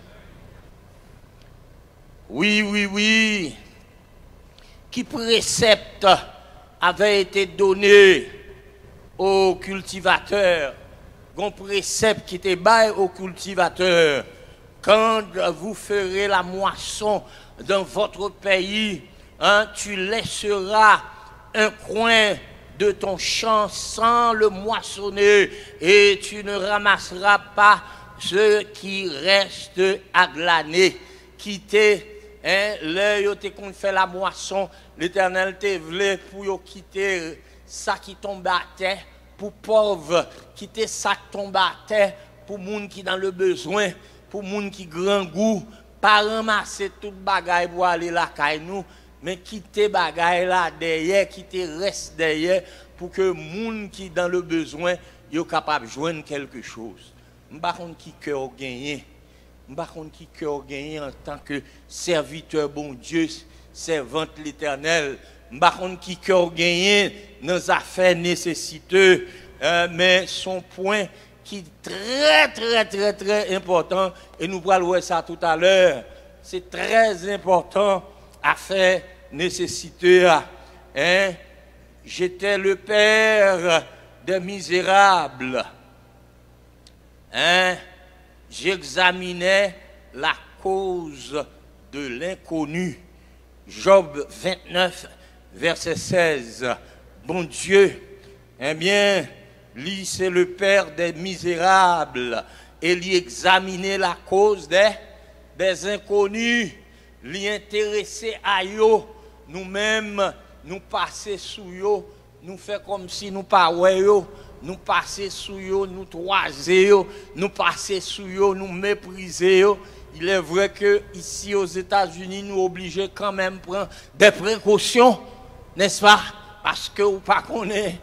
Speaker 3: Oui. Qui précepte avait été donné aux cultivateurs? Un précepte qui était bail aux cultivateurs. Quand vous ferez la moisson dans votre pays, tu laisseras un coin de ton champ sans le moissonner et tu ne ramasseras pas ce qui reste à glaner. Quitter l'œil qu'on fait la moisson, l'Éternel te voulait pour quitter ça qui tombe à terre, pour pauvres, quitter ça qui tombe à terre, pour moun qui dans le besoin, pour moun qui grand goût, pas ramasser toute bagaille pour aller la caille nous, mais quitter bagaille là derrière, quitter reste derrière, pour que moun qui dans le besoin, yo capable de joindre quelque chose. M'bakon qui cœur gagné. M'bakon qui cœur gagné en tant que serviteur bon Dieu, servante l'Éternel. M'bakon qui cœur gagné dans les affaires nécessiteuses, mais son point qui est très important, et nous allons voir ça tout à l'heure, c'est très important, affaire nécessiteuse. J'étais le père des misérables. Hein? J'examinais la cause de l'inconnu. Job 29, verset 16. Bon Dieu, eh bien, lui c'est le père des misérables. Et lui examiner la cause des inconnus. Lui intéresser à eux. Nous-mêmes, nous passer sous eux. Nous faire comme si nous pas eux. Nous passer sous eux, nous toiser eux. Nous passer sous eux, nous mépriser eux. Il est vrai que ici aux États-Unis, nous obligés quand même prendre des précautions, n'est-ce pas? Parce que ou pas qu'on est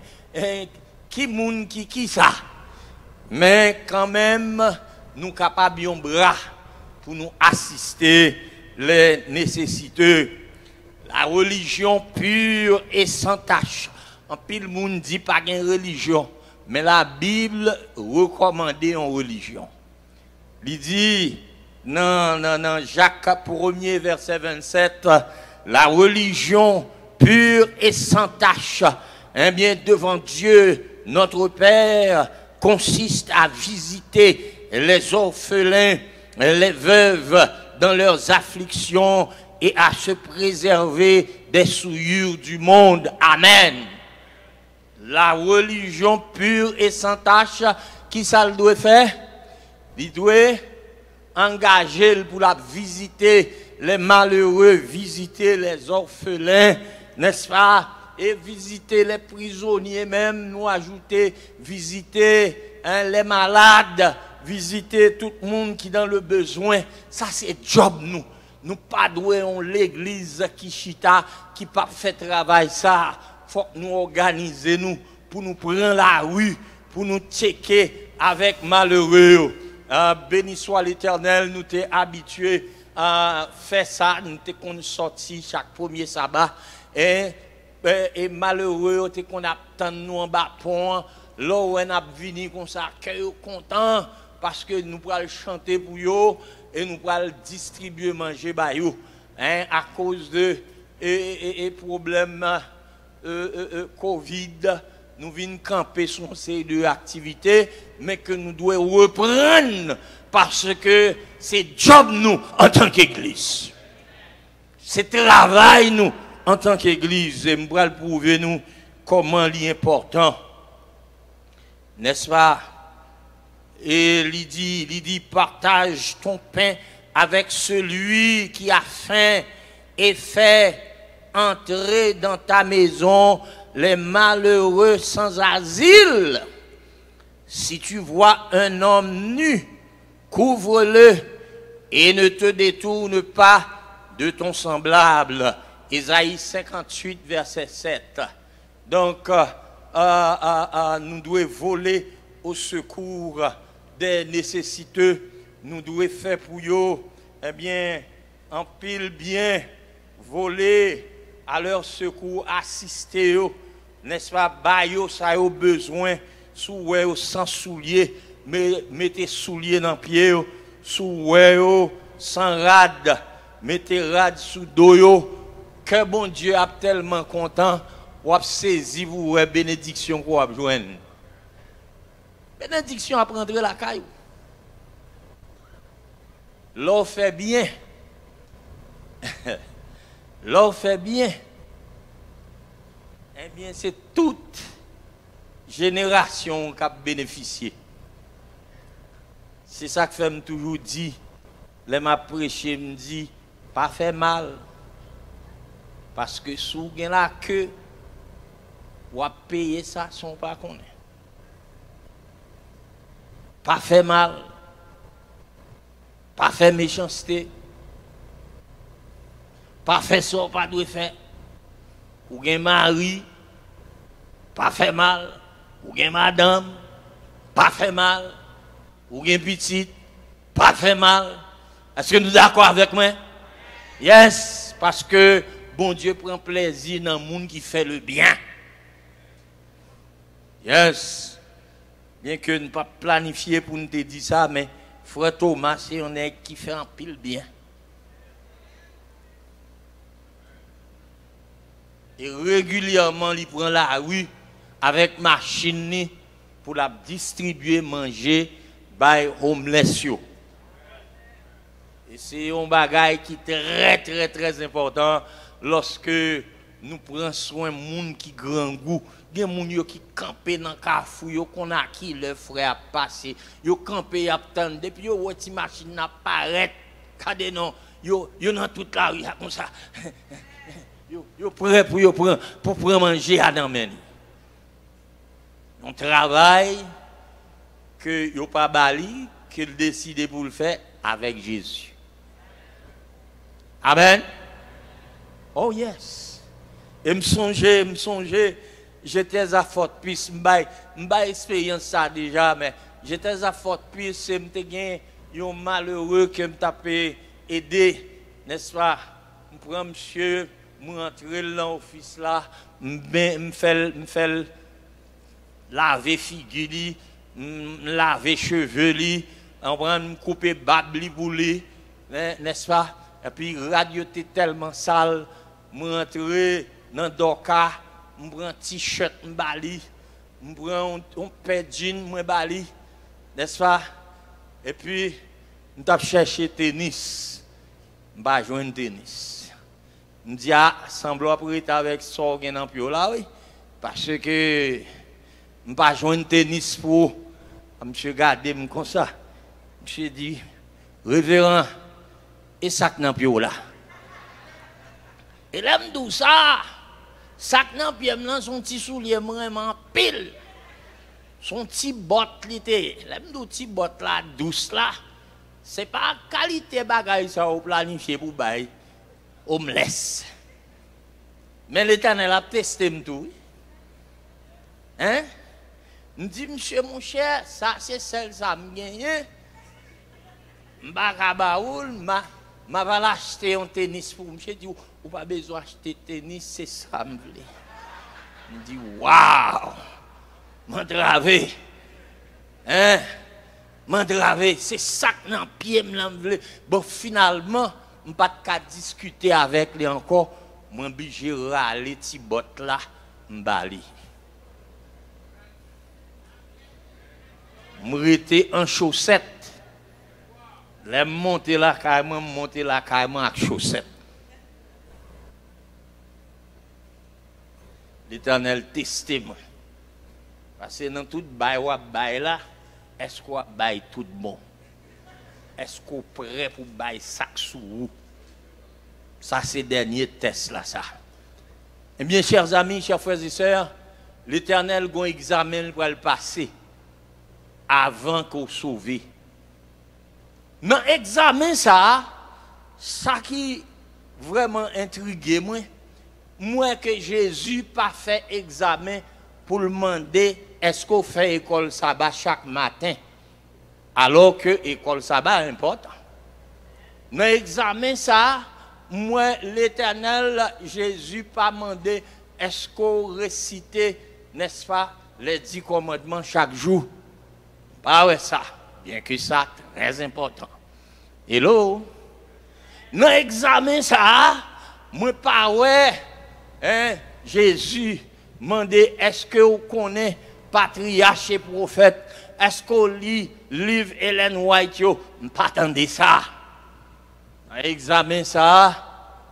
Speaker 3: qui ça. Mais quand même, nous capables d'un bras pour nous assister les nécessiteux. La religion pure et sans tache. En pile monde dit pas une religion, mais la Bible recommande une religion. Il dit dans Jacques 1er verset 27, la religion pure et sans tache, eh bien devant Dieu notre Père, consiste à visiter les orphelins, les veuves dans leurs afflictions et à se préserver des souillures du monde. Amen. La religion pure et sans tache, qui ça le doit faire? Il doit engager pour la visiter les malheureux, visiter les orphelins, n'est-ce pas? Et visiter les prisonniers même, nous ajouter, visiter les malades, visiter tout le monde qui est dans le besoin. Ça c'est job nous. Nous pas douons l'église qui chita, qui pas fait travail ça. Faut que nous organiser nous pour nous prendre la rue, pour nous checker avec malheureux. Béni soit l'Éternel, nous t'es habitués à faire ça, nous t'es sorti chaque premier sabbat et malheureux t'es qu'on attend nous en bas pont, là où on a venu comme ça, cœur content parce que nous pourrons chanter pour eux et nous pourrons distribuer manger par eux, hein, à cause de problèmes Covid. Nous venons camper sur ces deux activités, mais que nous devons reprendre parce que c'est job nous en tant qu'Église. C'est travail nous en tant qu'Église. Et je vais prouver nous comment il est important. N'est-ce pas? Et il dit, partage ton pain avec celui qui a faim et fait entrer dans ta maison les malheureux sans asile. Si tu vois un homme nu, couvre-le et ne te détourne pas de ton semblable. Ésaïe 58, verset 7. Donc, nous devons voler au secours des nécessiteux. Nous devons faire pour eux, eh bien, en pile bien, voler à leur secours, assister eux, n'est-ce pas, bailler ça au besoin, sous sans souliers, mettez souliers dans pied, sous sans rade, mettez rade sous dos, que bon Dieu a tellement content, ou a saisi vous bénédiction qu'on a joindre. Bénédiction à prendre la caille. L'on fait bien. L'on fait bien. Eh bien, c'est toute génération qui a bénéficié. C'est ça que fait toujours dit, les m'a prêché, me dit, pas fait mal. Parce que si vous avez la queue, vous avez payé ça sans pas connaître. Pas fait mal. Pas fait méchanceté. Pas fait ça, pas doit faire. Ou gen mari, pas fait mal. Ou gen madame, pas fait mal. Ou gen petite, pas fait mal. Est-ce que nous sommes d'accord avec moi? Yes, parce que bon Dieu prend plaisir dans le monde qui fait le bien. Yes. Bien que nous ne pas planifier pour nous te dire ça, mais frère Thomas, c'est un nègre qui fait un pile bien. Et régulièrement, il prend la rue avec machine pour la distribuer manger by homeless yo. Et c'est un bagage qui est très important lorsque nous prenons soin de gens qui grand goût. Il y a des gens qui campent dans le carrefour, yo qu'on a qui le frère passé, yo campé attendre depuis yo woti machine apparaît, kade non, yo dans toute la rue comme ça. Yo prêt pour prendre manger à dans men. On travaille que yo pas bali, qu'il décide pour le faire avec Jésus. Amen. Oh yes. Et me songer, j'étais à Fort Pierce, m'bay expérience ça déjà, mais j'étais à Fort Pierce, et m'te gen yon malheureux qui m'tapé aider, n'est-ce pas? M'prend monsieur, m'rentrer dans l'office là, m'fait laver figure li, laver cheveux li, m'couper babli pour lui, n'est-ce pas? Et puis radio était tellement sale, m'rentrer dans Doka, m'prend un t-shirt m'bali, m'prend un paire jean m'bali, n'est-ce pas? Et puis m't'a cherché tennis, m'pa joindre tennis. M'dit ah semblant pour être avec ça gen dans pio là oui, parce que m'pa joindre tennis pour monsieur garder m comme ça. Monsieur dit révérend et sac nan pio là. Et là m'dou ça sac nan pied m'lan son petit soulier vraiment pile. Son petit botte l'été. Là m'dou petit botte là douce là. C'est pas qualité bagay ça au planifié pour bail. Homeless. Mais l'Éternel a testé m'tou. Hein? M'dit monsieur mon cher, ça c'est celle ça m'gagné. M'ba baoul, m'a va l'acheter un tennis pour monsieur dit ou pas besoin d'acheter tennis, c'est ça m'vle. M'dit waouh! M'endravé. Hein? M'endravé, c'est ça que dans pied m'vle. Bon finalement, m'pas pas discuter avec lui encore, m'obligé râler ti bot là, m'bali. M'rete en chaussette. Les monter la carrément avec chaussette. L'Éternel testé moi. Parce que dans tout bail là, est-ce qu'on bail tout bon? Est-ce qu'on prêt pour bail sac sous vous? Ça c'est dernier test là ça. Eh bien chers amis, chers frères et sœurs, l'Éternel gon examen pour le passer avant qu'on sauve. Dans l'examen ça qui vraiment intrigué moi que Jésus pas fait examen pour le demander est-ce qu'on fait école sabbat chaque matin alors que école sabbat est important. Dans l'examen ça moi l'Éternel Jésus pas demandé est-ce qu'on récitait n'est-ce pas les 10 commandements chaque jour. Pas ouais ça. Bien que ça, très important. Hello? Dans l'examen, ça, moi, pas ouais, hein, Jésus demandé est-ce que vous connaissez patriarche et prophète? Est-ce qu'on lit livre Ellen White? Yo, pas attendez ça. Dans l'examen, ça,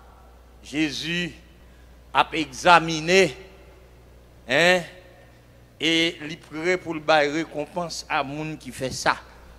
Speaker 3: Jésus a examiné, hein, et il prêt pour le bail récompense à monde qui fait ça.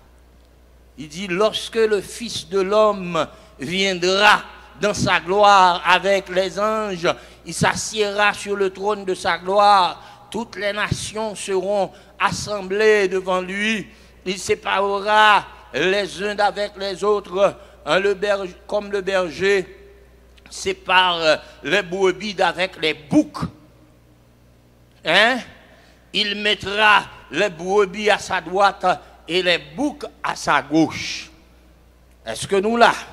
Speaker 3: Il dit, lorsque le Fils de l'homme viendra dans sa gloire avec les anges, il s'assiera sur le trône de sa gloire. Toutes les nations seront assemblées devant lui. Il séparera les uns d'avec les autres, comme le berger sépare les brebis d'avec les boucs. Hein? Il mettra les brebis à sa droite et les boucs à sa gauche. Est-ce que nous là?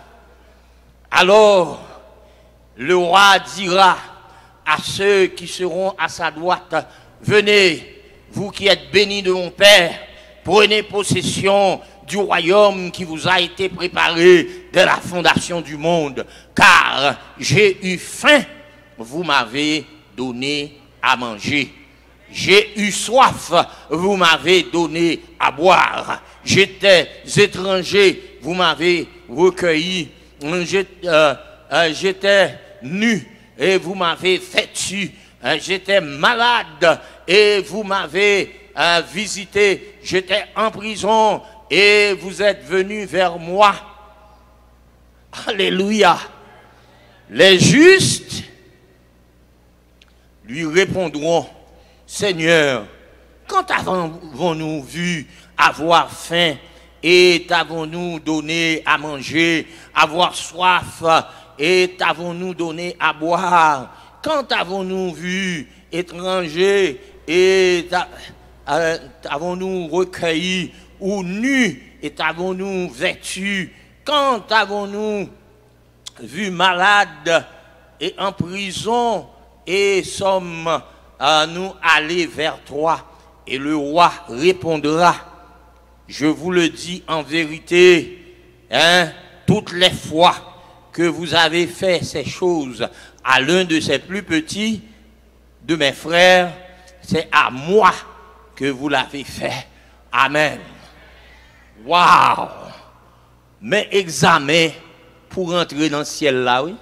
Speaker 3: Alors, le roi dira à ceux qui seront à sa droite, venez, vous qui êtes bénis de mon Père, prenez possession du royaume qui vous a été préparé dès la fondation du monde, car j'ai eu faim, vous m'avez donné à manger. J'ai eu soif, vous m'avez donné à boire. J'étais étranger, vous m'avez recueilli. J'étais nu et vous m'avez vêtu. J'étais malade et vous m'avez visité. J'étais en prison et vous êtes venu vers moi. Alléluia. Les justes lui répondront, Seigneur, quand avons-nous vu avoir faim et t'avons-nous donné à manger, avoir soif et t'avons-nous donné à boire? Quand avons-nous vu étranger et t'avons-nous recueilli ou nu et t'avons-nous vêtu? Quand avons-nous vu malade et en prison et sommes nous aller vers toi? Et le roi répondra, je vous le dis en vérité, toutes les fois que vous avez fait ces choses à l'un de ces plus petits de mes frères, c'est à moi que vous l'avez fait. Amen. Waouh! Mais examen pour entrer dans le ciel là, oui.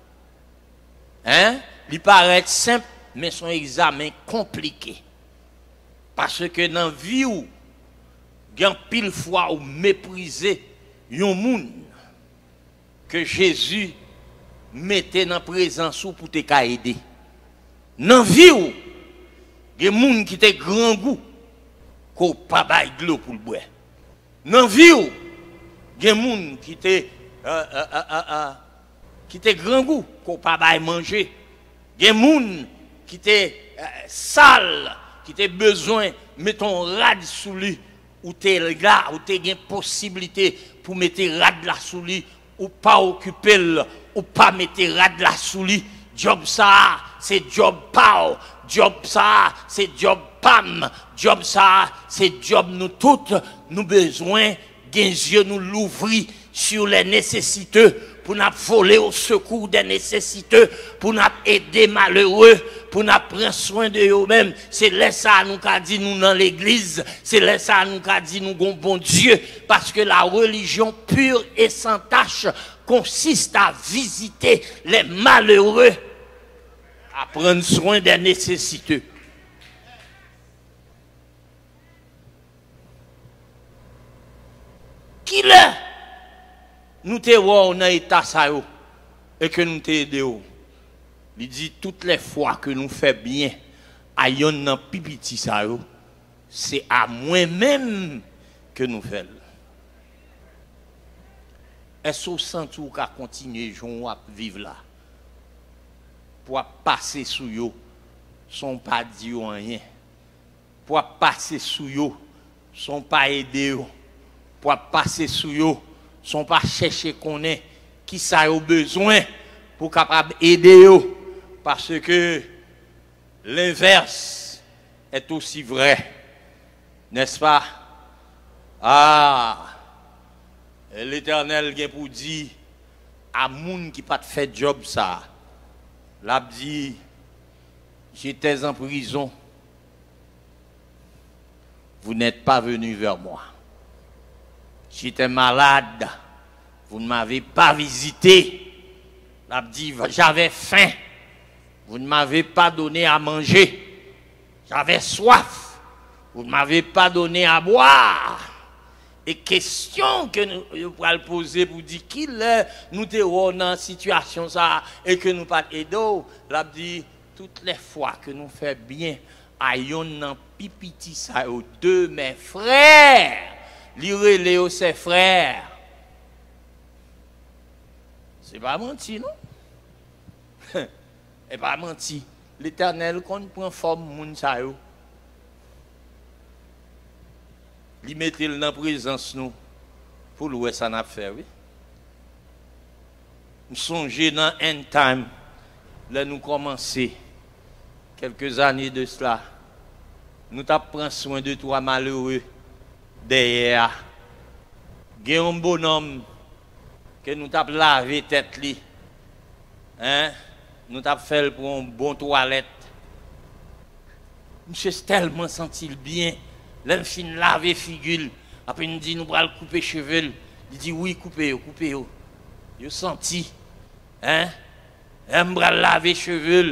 Speaker 3: Il paraît simple, mais son examen compliqué. Parce que dans la vie où il y a pile fois où mépriser un monde que Jésus mettait dans la présence pour te aider. Dans la vie où il y a des gens qui ont grand goût qu'on pas de l'eau pour le boire. Dans la vie où il y a des gens qui ont grand goût qu'on pas manger. Il y a des gens qui ont sale, qui ont besoin de mettre un rad sous lui, ou t'es là, ou t'es une possibilité pour mettre rad là sous lui, ou pas occuper, ou pas mettre rad là sous lui. Job ça, c'est job pao. Job ça, c'est job pam. Job ça, c'est job nous toutes, nous besoin, des yeux nous l'ouvrir sur les nécessiteux, pour nous voler au secours des nécessiteux, pour nous aider malheureux, pour nous prendre soin de eux-mêmes. C'est là ça nous qu'a dit nous dans l'église, c'est là ça nous qu'a dit nous bon Dieu, parce que la religion pure et sans tache consiste à visiter les malheureux, à prendre soin des nécessiteux. Qui l'est? Nous te voyons dans l'état ça et que nous te aidons. Il dit toutes les fois que nous faisons bien à yon pipiti ça c'est à moi-même que nous faisons. Est-ce au sens où qu'à continuer à vivre là pour passer sous yo sans pas dire rien, pour passer sous yo sans pas aider yo, pour passer sous yo sont pas chercher qu'on est qui ça a besoin pour capable aider eux, parce que l'inverse est aussi vrai, n'est-ce pas? L'Éternel vient pour dire à moun qui pas fait job ça, l'a dit j'étais en prison, vous n'êtes pas venu vers moi. J'étais malade, vous ne m'avez pas visité. L'a dit, j'avais faim, vous ne m'avez pas donné à manger. J'avais soif, vous ne m'avez pas donné à boire. Et question que nous pourrons poser pour dire qu'il est, nous sommes dans une situation ça et que nous pas aider. L'a dit, toutes les fois que nous faisons bien, ayon pipiti ça de mes frères. Lire Léo ses frères. C'est pas menti, non? C'est pas menti. L'Éternel, quand il prend forme, moun sa yo, il mette dans la présence nous pour louer ça n'a fait, oui. Nous songeons dans end time, là nous commençons, quelques années de cela, nous t'apprenons soin de toi malheureux. Derrière, il y a un bonhomme que nous avons lavé tête li, nous avons fait pour une bonne toilette. Monsieur tellement senti bien. L'un fin laver figure. Après il dit nous allons couper cheveux. Il dit oui, coupez. Yo senti. Hein? On va laver cheveux.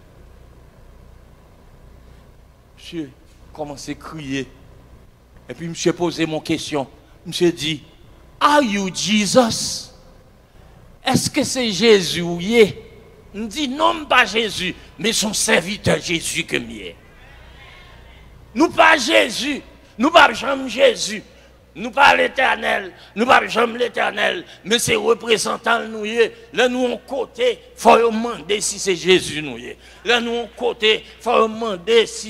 Speaker 3: Monsieur commence à crier. Et puis monsieur posé mon question. Monsieur dit, are you Jesus? Est-ce que c'est Jésus ou yé? Il dit non, pas Jésus, mais son serviteur Jésus que mieux. Nous pas Jésus, nous pas jamais Jésus, nous pas l'Éternel, nous pas jamais l'Éternel, mais c'est représentant nous y. Là nous on côté, faut demander si c'est Jésus nous y. Là nous on côté, faut demander si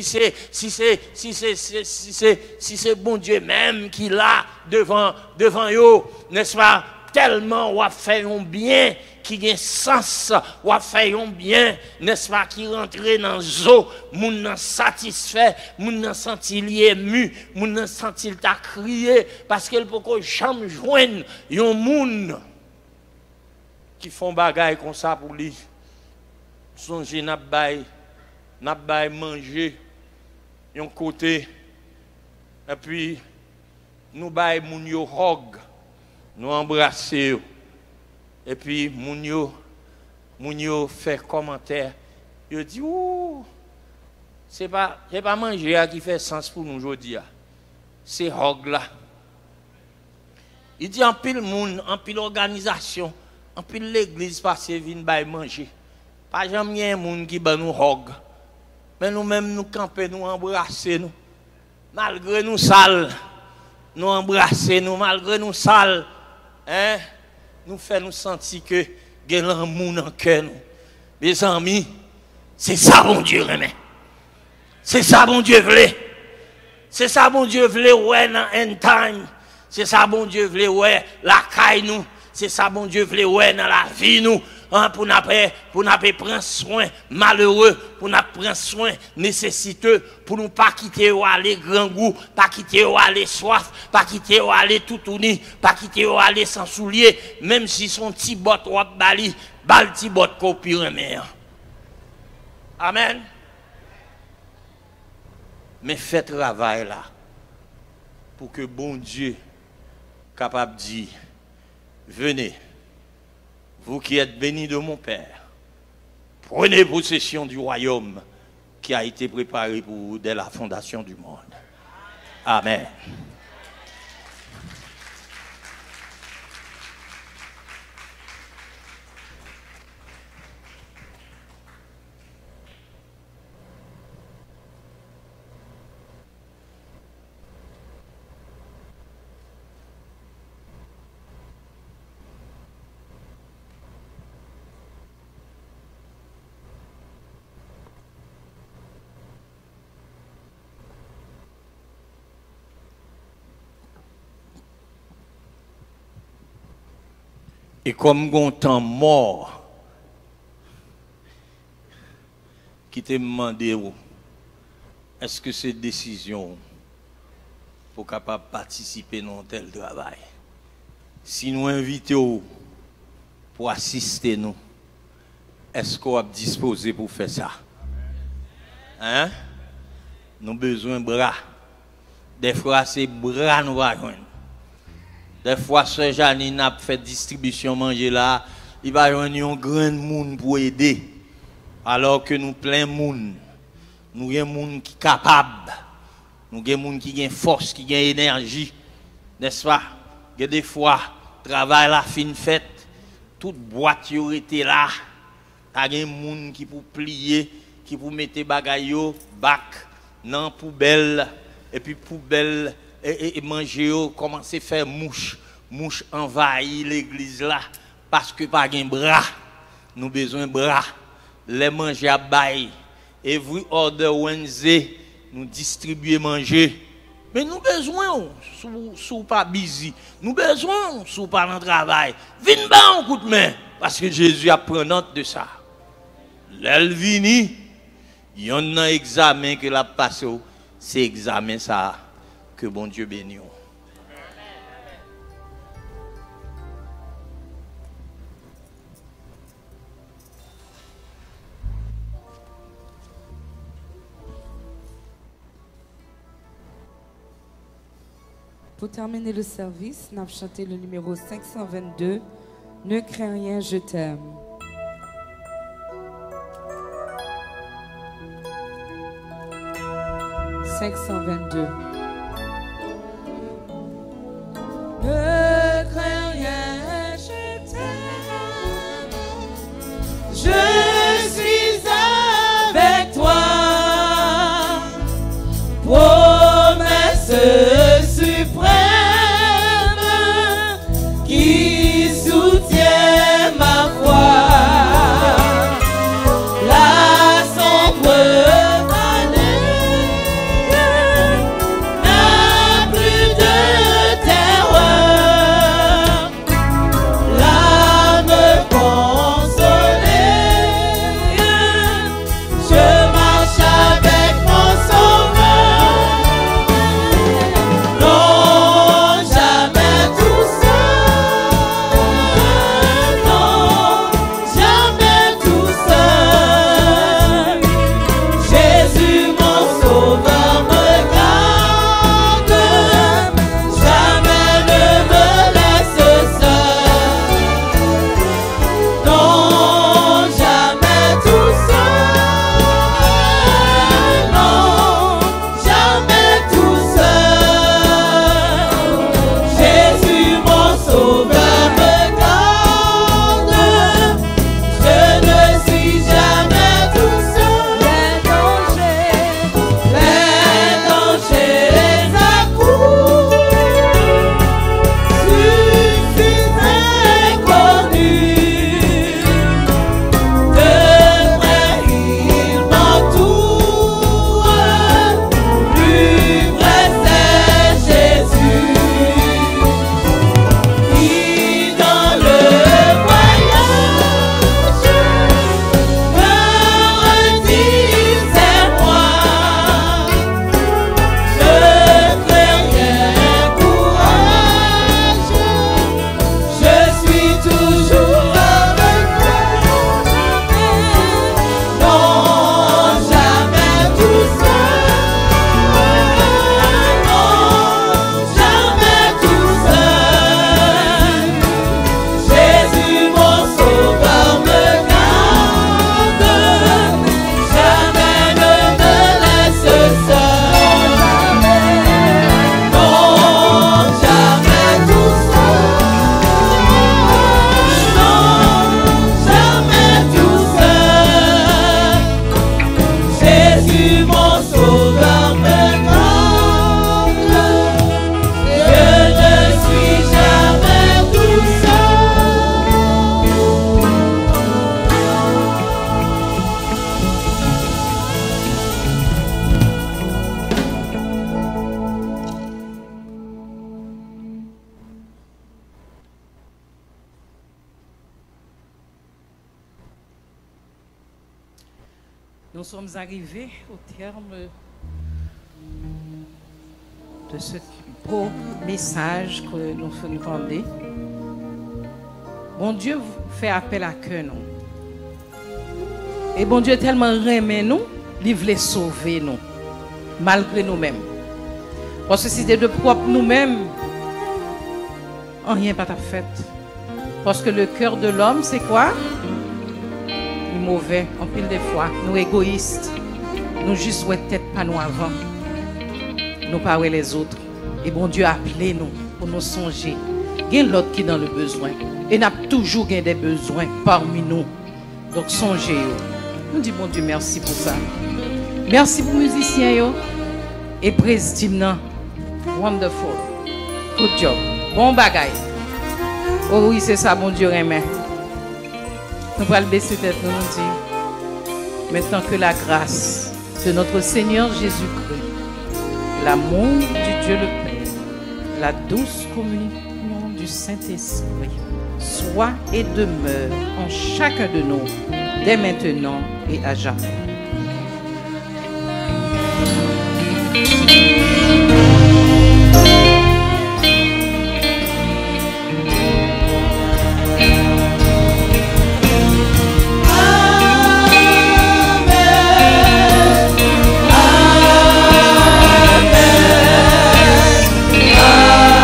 Speaker 3: c'est bon Dieu même qui l'a devant yo, n'est-ce pas? Tellement on a fait un bien qui a sens, on a fait un bien, n'est-ce pas, qui rentre dans le eau, moun nan satisfait, moun nan senti ému, moun nan senti ta crier parce qu'elle peut que jamais joindre yon moun qui font bagaille comme ça pour lui. Songez n'a bay manger yon côté et puis nous bay moun yo hog, nous embrasser. Et puis, Mounio fait commentaire. Il dit, ouh, c'est pas manger qui fait sens pour nous aujourd'hui. C'est hog là. Il dit, en pile monde, en pile organisation, en pile l'église passée vient bailler manger. Pas jamais un monde qui bat nous hog. Mais nous-mêmes, nous camper, nous embrasser, nous. Malgré nous sales, nous embrasser, nous, malgré nous sales. Hein? Nous fait nous sentir que il y a l'amour dans le cœur. Mes amis, c'est ça bon Dieu remet. C'est ça bon Dieu voulait. C'est ça bon Dieu voulait ouais dans end time. C'est ça bon Dieu voulait ouais la caille nous. C'est ça bon Dieu voulait ouais dans la vie nous. Hein, pour nous prendre soin malheureux, pour nous prendre soin nécessiteux, pour nous pas quitter ou aller grand goût, pas quitter ou aller soif, pas quitter ou aller tout uni, pas quitter ou aller sans soulier, même si son petit bot ou bali, bal petit bot copie remer. Amen. Mais faites travail là pour que bon Dieu capable de dire venez. Vous qui êtes bénis de mon Père, prenez possession du royaume qui a été préparé pour vous dès la fondation du monde. Amen. Et comme un temps mort, qui te demandé, est-ce que cette décision pour capable participer dans un tel travail? Si nous invitons pour assister nous, est-ce qu'on est disposé pour faire ça? Hein? Nous avons besoin de bras. Des fois, c'est bras nous va joindre. Des fois, Sœur Janine a fait distribution manger là, il va y avoir un grand monde pour aider. Alors que nous plein monde, nous avons un monde qui est capable, nous avons un monde qui a force, qui a énergie, n'est-ce pas? Il y a des fois, travail la fin faite, toute boîte y aurait été là, il y a un monde qui pour plier, qui pour mettre bagaille bac dans poubelle, et puis poubelle. Et manger, commencer à faire mouche envahir l'église là, parce que pas de bras, nous avons besoin de bras, les manger à bail, every order Wednesday, nous distribuer manger, mais nous besoin, sous pas busy, nous besoin, sous pas dans le travail, venez bas un coup de main, parce que Jésus a pris note de ça. L'elvini, il y a un examen que l'a passé, c'est examen ça. Que bon Dieu bénisse.
Speaker 6: Pour terminer le service, nous avons chanté le numéro 522, Ne crains rien, je t'aime. « 522.
Speaker 10: Ne crains rien, je t'aime. Je suis avec toi. Promesse suprême qui soutient ma foi. La sombre
Speaker 2: Nous sommes arrivés au terme de ce beau message que nous entendons. Bon Dieu fait appel à cœur nous. Et bon Dieu tellement remet nous, il veut sauver nous, malgré nous-mêmes. Parce que si c'était de propre nous-mêmes, rien pas fait. Parce que le cœur de l'homme, c'est quoi? Mauvais, en pile des fois, nous égoïstes, nous juste ouais tête pas nous avant, nous pas ouais les autres. Et bon Dieu a appelé nous pour nous songer. Il y a l'autre qui est dans le besoin. Et n'a toujours des besoins parmi nous. Donc songez. Nous disons bon Dieu merci pour ça. Merci pour les musiciens yo. Et président. Wonderful. Good job. Bon bagaille. Oh oui, c'est ça, bon Dieu remet. Nous allons baisser tête, nous dire, maintenant que la grâce de notre Seigneur Jésus-Christ, l'amour du Dieu le Père, la douce communion du Saint-Esprit, soit et demeure en chacun de nous, dès maintenant et à jamais.
Speaker 10: Amen.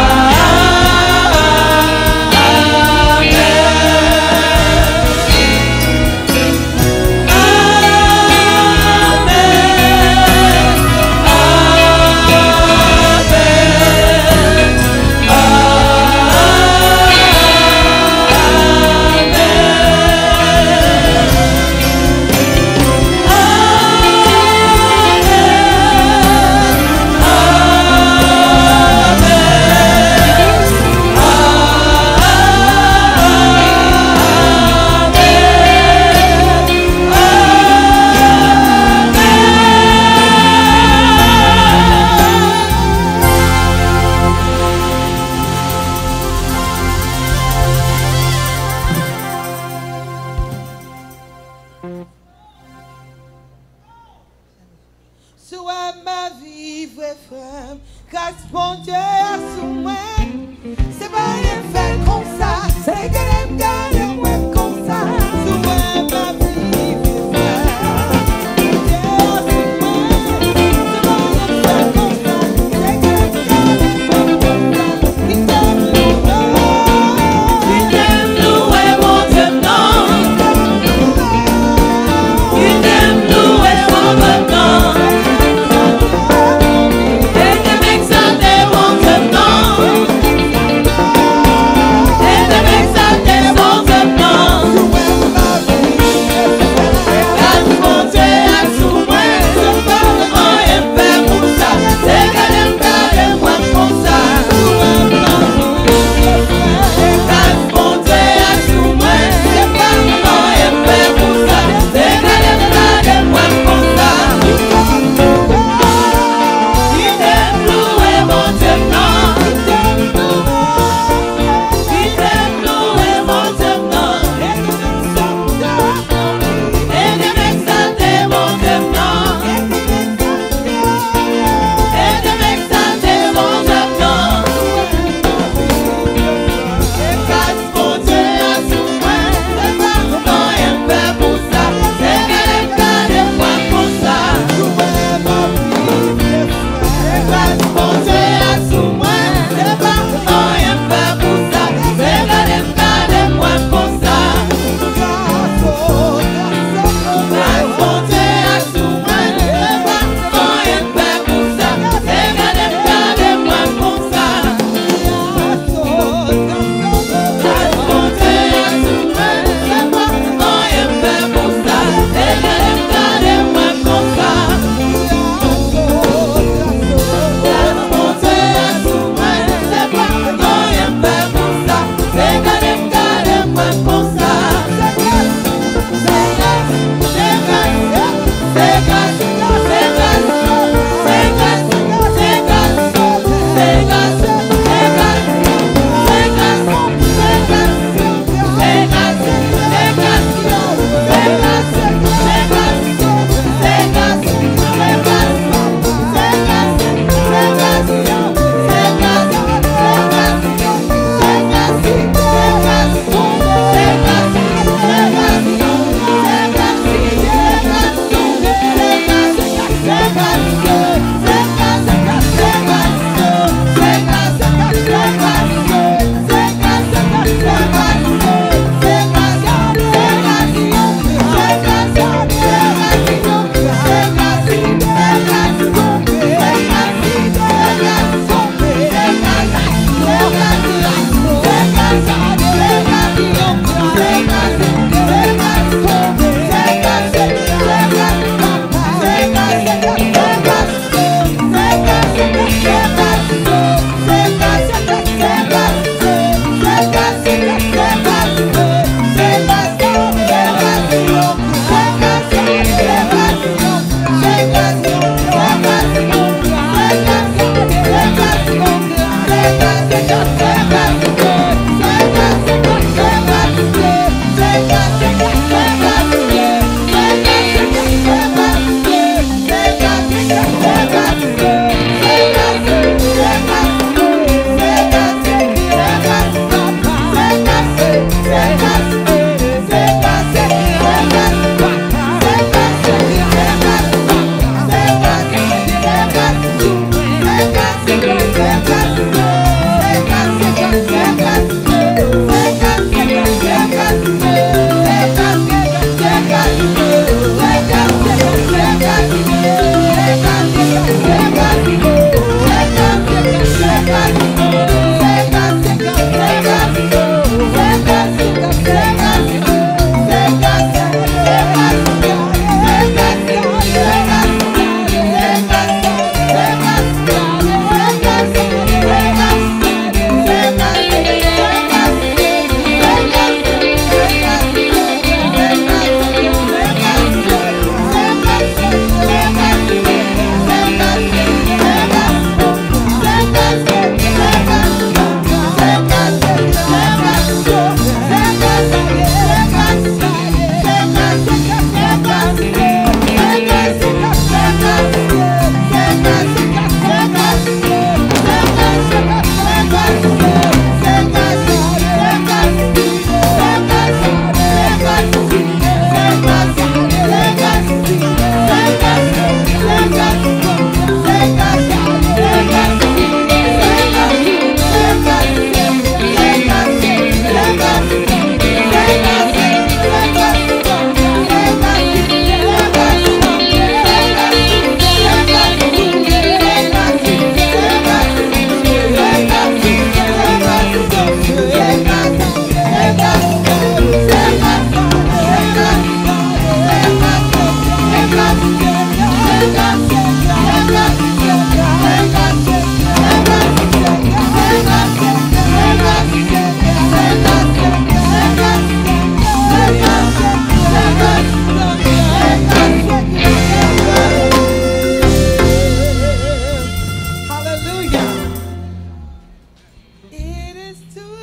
Speaker 5: is to